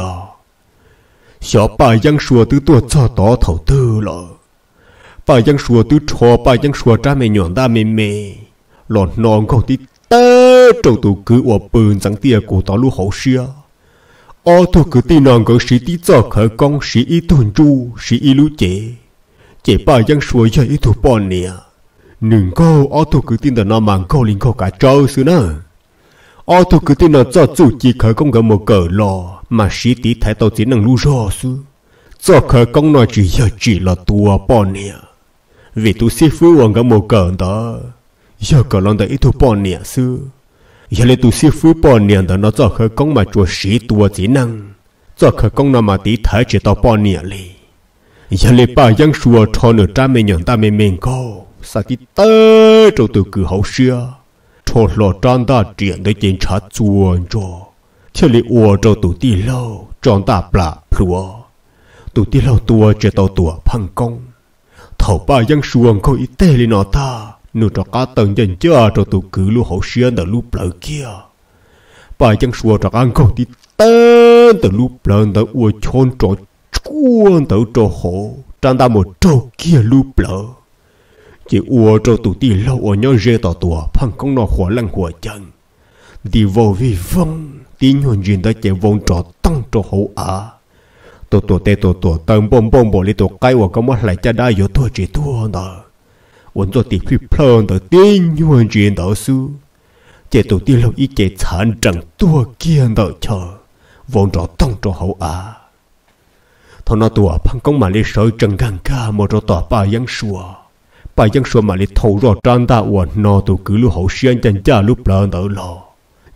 sợ bà giang xua tứ tua cho tỏ thầu tư lợ bà giang xua tứ cho bà giang xua cha mẹ nhọn ta mẹ mẹ lọt non không tí tê trâu tụ cứ ở bờn trắng tia của tao lu hậu xia ô tôi cứ tin non có sĩ tí cho khởi công sĩ ý tuần chu sĩ ý lu chế chế bà giang xua cho ý thủ bọn nè đừng có ô tôi cứ tin là nó mang câu linh câu cả trâu xưa nè ô tôi cứ tin là cho chủ chỉ khởi công cả một cờ lò mà sĩ tí thái tao chỉ năng lu rõ xưa cho khởi công nó chỉ giờ chỉ là tua bọn nè vì tôi sĩ phu ở cả một cờ đó giờ cờ lon đã ít thu bọn nè xưa giờ lấy tu sĩ phu bọn nè đó nó cho khởi công mà chùa sĩ tua chỉ năng cho khởi công nó mà tí thái chỉ tao bọn nè li giờ lấy bà giang xua cho nửa cha mẹ nhận ta mẹ mình cô sao tí tê cho từ cứ hậu xưa cho lò tròn ta triển tới trên trả chuồn cho cho lấy ua cho tụ tí lâu tròn ta bả plua tụ tí lâu tua chỉ tao tua phăng công thầu bà giang xua có ít tê li nó ta nửa trò cá tầng dần chưa cho tụ cứ lu hậu xuyên từ lu bờ kia bà chẳng xua trò ăn không đi tên từ lu bờ từ uo chôn trò chuôn từ trò hổ trang ta một trò kia lu bờ chỉ uo trò tụ ti lâu ở nhau rê tỏ tùa phăng công nó火lăng火chân đi vô vi vong tiếng hồn duyên đã chạy vong trò tăng trò hổ à tổ tổ tê tổ tổ tầng bông bông bộ li tổ cái của có mất lại cha đa yếu thua chỉ thua nữa uốn cho tỷ phi plon đó tiên nhuận chuyện đó su chế tổ tiên lâu ý chế chán chẳng tua kia đó chờ vốn rõ tông cho hậu à thằng nó tua phăng công mà lấy sợi chẳng gan ca một rồi tỏ bà giang xua bà giang xua mà lấy thầu rõ trang ta uốn nó tụ cứ lúc hậu xuyên chẳng cha lúc plon đó lo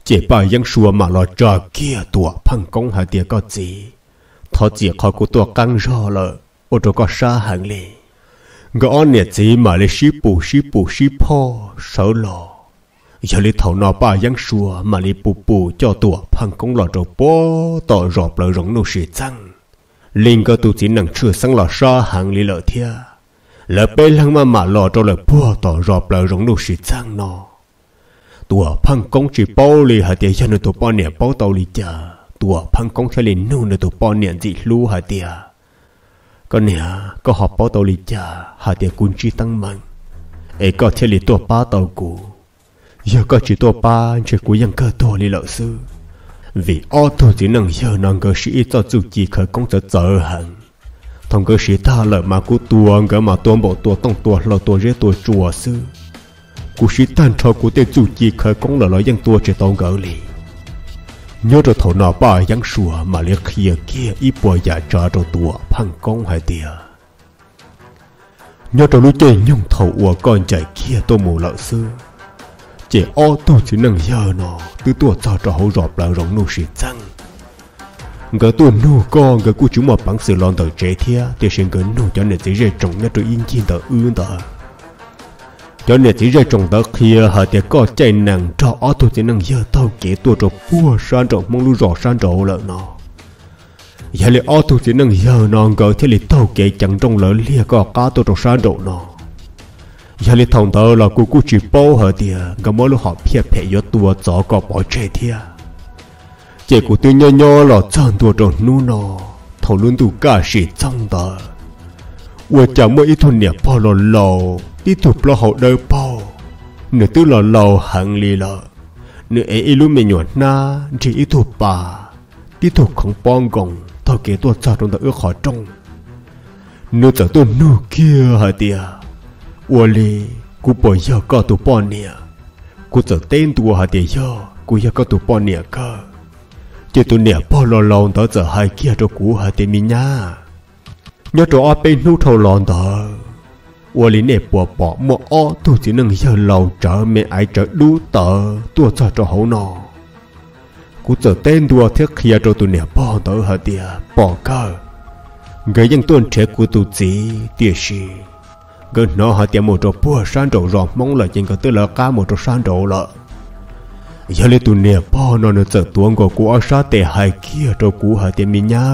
chế bà yang xua mà lo trò kia tua phăng công hai tia có gì thọ chỉ khó của tua căng rõ lợ ô tô có xa hàng lì gõ nè gì mà lấy xí bù xí bù xí po sợ lò giờ lấy thầu nọ bà yang xua mà lấy bù bù cho tua phăng công lò trò bó tỏ rọp lợ rộng nô sĩ chăng linh cơ tu chỉ năng chưa sang lò xa hàng lì lợ thia lợ bê lăng mà mà lò trò lợ bó tỏ rọp lợ rộng nô sĩ chăng nọ tua phăng công chỉ bao lì hạt tiền cho nên tụi bao nhiêu bao tàu lì chả tua phăng công cho nên nô nên tụi bao nhiêu gì lu hạt tiền có nè có họp bao tàu lì chả hạt tiền quân chi tăng mạnh ấy có thể lì tua ba tàu cũ giờ có chỉ tua ba chỉ cũ yang cơ tua lì lợ sư vì ô tô chỉ năng giờ năng cơ sĩ cho chủ chỉ khởi công cho giờ hẳn thông cơ sĩ ta lợi mà cú tua cái mà tua bộ tua tông tua lợ tua rễ tua chùa sư cú sĩ tan thọ của tên chủ chỉ khởi công là nói dân tua chỉ tông gỡ lì nhớ rồi thầu nọ bà dân sủa mà liệt kia kia ít bồi giả trả rồi tua phăng công hai tia nhớ rồi lúc chơi nhung thầu ua con chạy kia tô mù lợ sư chỉ ô tô chỉ năng giờ nọ từ tua cho cho hậu rọp là rộng nô sĩ chăng gỡ tua nô con gỡ cú chúng mà bằng sự lon tờ chế thia để xem gỡ nô cho nên chỉ rơi trồng nhớ rồi yên chiên tờ ương tờ cho nên chỉ ra trong đó kia họ thì có chạy nặng cho ở tôi chỉ năng giờ tao kể tôi cho bua san trộn mong lu rõ san trộn lợn nó giờ lại ở tôi chỉ năng giờ nó gọi thế là tao kể chẳng trong lợn lia có cá tôi cho san trộn nó giờ lại thằng tao là cô cô chỉ bao họ thì cái món lúc họ phê phê cho tôi cho có bỏ chạy thia chỉ của tôi nhỏ nhỏ là chân tôi cho nu nó thầu luôn tôi cả sĩ trong đó我讲么一头年包了老，一头不好的包，你都了老行里了，你哎一路没有那，只一头把，一头空帮工，他给多扎中的二好中，你这都努kia hả tia，我哩，กู不要搞到半年，กู这tênตัวhả tia要，กู要搞到半年个，这头年包了老到这还kia着กูhả tia咪呀。nhớ cho ở bên nút thầu lòn đó, tôi lý nè bỏ bỏ một ó tôi chỉ能giờ lâu trở mẹ ai trở đủ tờ tôi cho cho hậu nọ, cú giờ tên tôi thiết kia cho tôi nè bỏ tờ hả tia bỏ cơ, cái những tuần trẻ của tôi chỉ tiệt gì, cái nó hả tia một chỗ bùa san trổ rọt mong là chỉ có tôi là cá một chỗ san trổ lợ, giờ lấy tôi nè bỏ nó nó giờ tuần của cú ở sát tệ hai kia cho cú hả tia mình nhá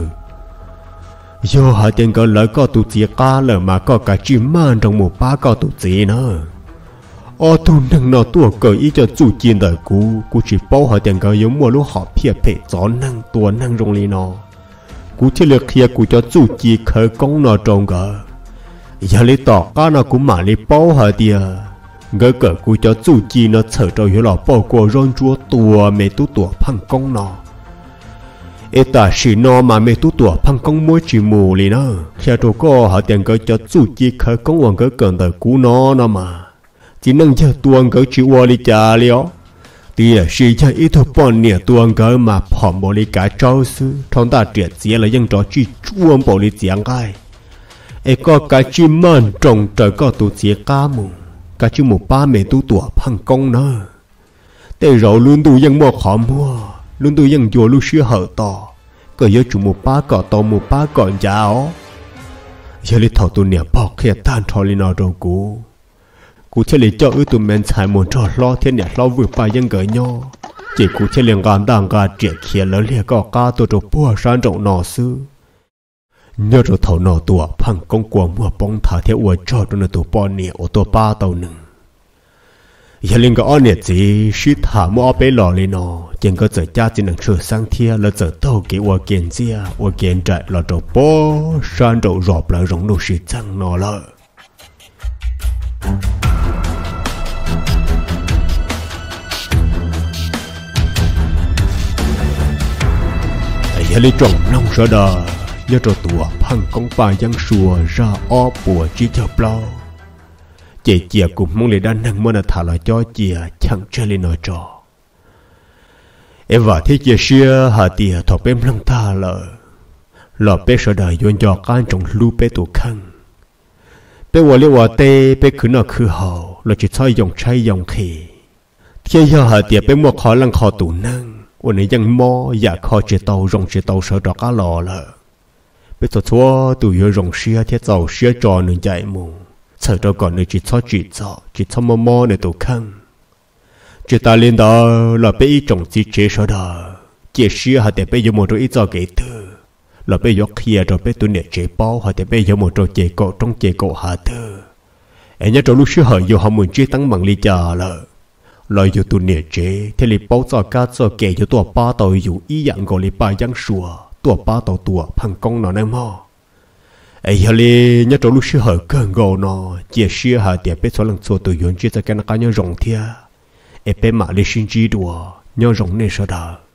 do họ tiền có lợi có tụ chỉ cá lợi mà có cả chim man trong một ba có tụ chỉ nữa, ô tụ năng nó tua cởi ý cho chủ chiến đời cũ cũ chỉ bao họ tiền có giống mua lúc họ phê phê gió năng tua năng trong li nó, cũ chỉ lực kia cũ cho chủ chỉ khởi công nó trong cái, giờ lấy tỏ cá nó cũng mà lấy bao họ tiền, cái cởi cũ cho chủ chỉ nó chờ cho hiểu là bao qua rong chúa tua mẹ tu tua phăng công nó. ê ta chỉ nó mà mẹ tu tua phăng công mối chỉ mù li nó, khi tôi có họ tiền cái cho chủ chỉ khởi công hoàng cái cần đời cũ nó nó mà, chỉ năng cho tuang cái chịu qua li trả liao, thì là chỉ cho ít thôi bọn nè tuang cái mà phỏng bỏ li cả trâu sư, thằng ta triệt chỉ là dân trò chỉ chuông bỏ li tiếng cái, ê có cái chim man trồng trời có tu chỉ cá mù, cái chim một ba mẹ tu tua phăng công nó, để rồi luôn tu dân mua khó mua. luôn tôi dân chùa lúc xưa hở to, có nhớ chủ một ba cọ to một ba cọ giàu, giờ lấy thầu tôi nè bọc khi tan thò lên nào rồi cũ, cũ chơi lấy cho ư tụi mình xài một trò lo thiên nè lo vừa ba dân gửi nhau, chỉ cũ chơi liền gan đàng gà triệt kia lớn liền cọ cá tôi rồi bùa sang trọng nọ sư, nhớ rồi thầu nọ tua phăng công quần mua bông thả theo uổng cho tôi nè tụi bọn nè ô tô ba tàu nừng. giờ linh cái anh này chỉ suy thả mua bé lò lên nó, chẳng có giờ cha chỉ năng sửa sang thia là giờ tàu cái ô kiện gì à, ô kiện chạy là trâu bó san trâu rọp lại rong nô sĩ chăng nó lợ. giờ linh trồng nông sợ đờ, giờ trâu tua phăng công ba giang sùa ra ó bùa chỉ cho bao. Chị chia cũng mong lấy đàn năng mơ là thả lại cho chia chẳng chơi lên nói trò. Em vào thế chia xưa hà tìa thọ bếm lăng ta lợ. Lọ bế sở đời dồn dò can trong lưu bế tù khăn. Bế hòa liêu hòa tê bế khứ nọ khứ hào là chỉ thôi dòng chay dòng khỉ. khi giờ hà tiệp bên một khó lăng khó tủ nângวันนี้ยังมออยากขอเจตารงเจตาเสือดอกอาหล่อละไปตัวทัวตัวอยู่รงเชียเทียเจ้าเชียจอหนึ่งใจมูเสือดอกก่อนหนึ่งจิตชอจิตจ่อจิตชอมมอในตัวขังเจตาเลียนดาเราไปอีจงจิตเจสดาเจเชียหาแต่ไปยมตัวอีจ่อเกตือเราไปยกเขียเราไปตัวเนี่ยเจเป้าหาแต่ไปยมตัวเจโกตรงเจโกหาเธอไอ้เนี่ยตัวลูกเชื่อเหยอยู่หามุนจีตั้งมังลีจ่าละลอยอยู่ตัวเนี่ยเจเทลิปเอาจากการจะเกยอยู่ตัวป้าตัวอยู่อีอย่างกอลิปายังชัวตัวป้าตัวตัวพังกงนอนในหม้อไอ้เฮลีเนี่ยตัวลูกเชื่อเหเกินกอนอเจียเชื่อหาเดียเป็นส่วนหลังส่วนตัวยืนจีจะกันกันเนี่ยรองเทียเอเป็นมาเลชินจีดัวเนี่ยรองเนี่ยสดา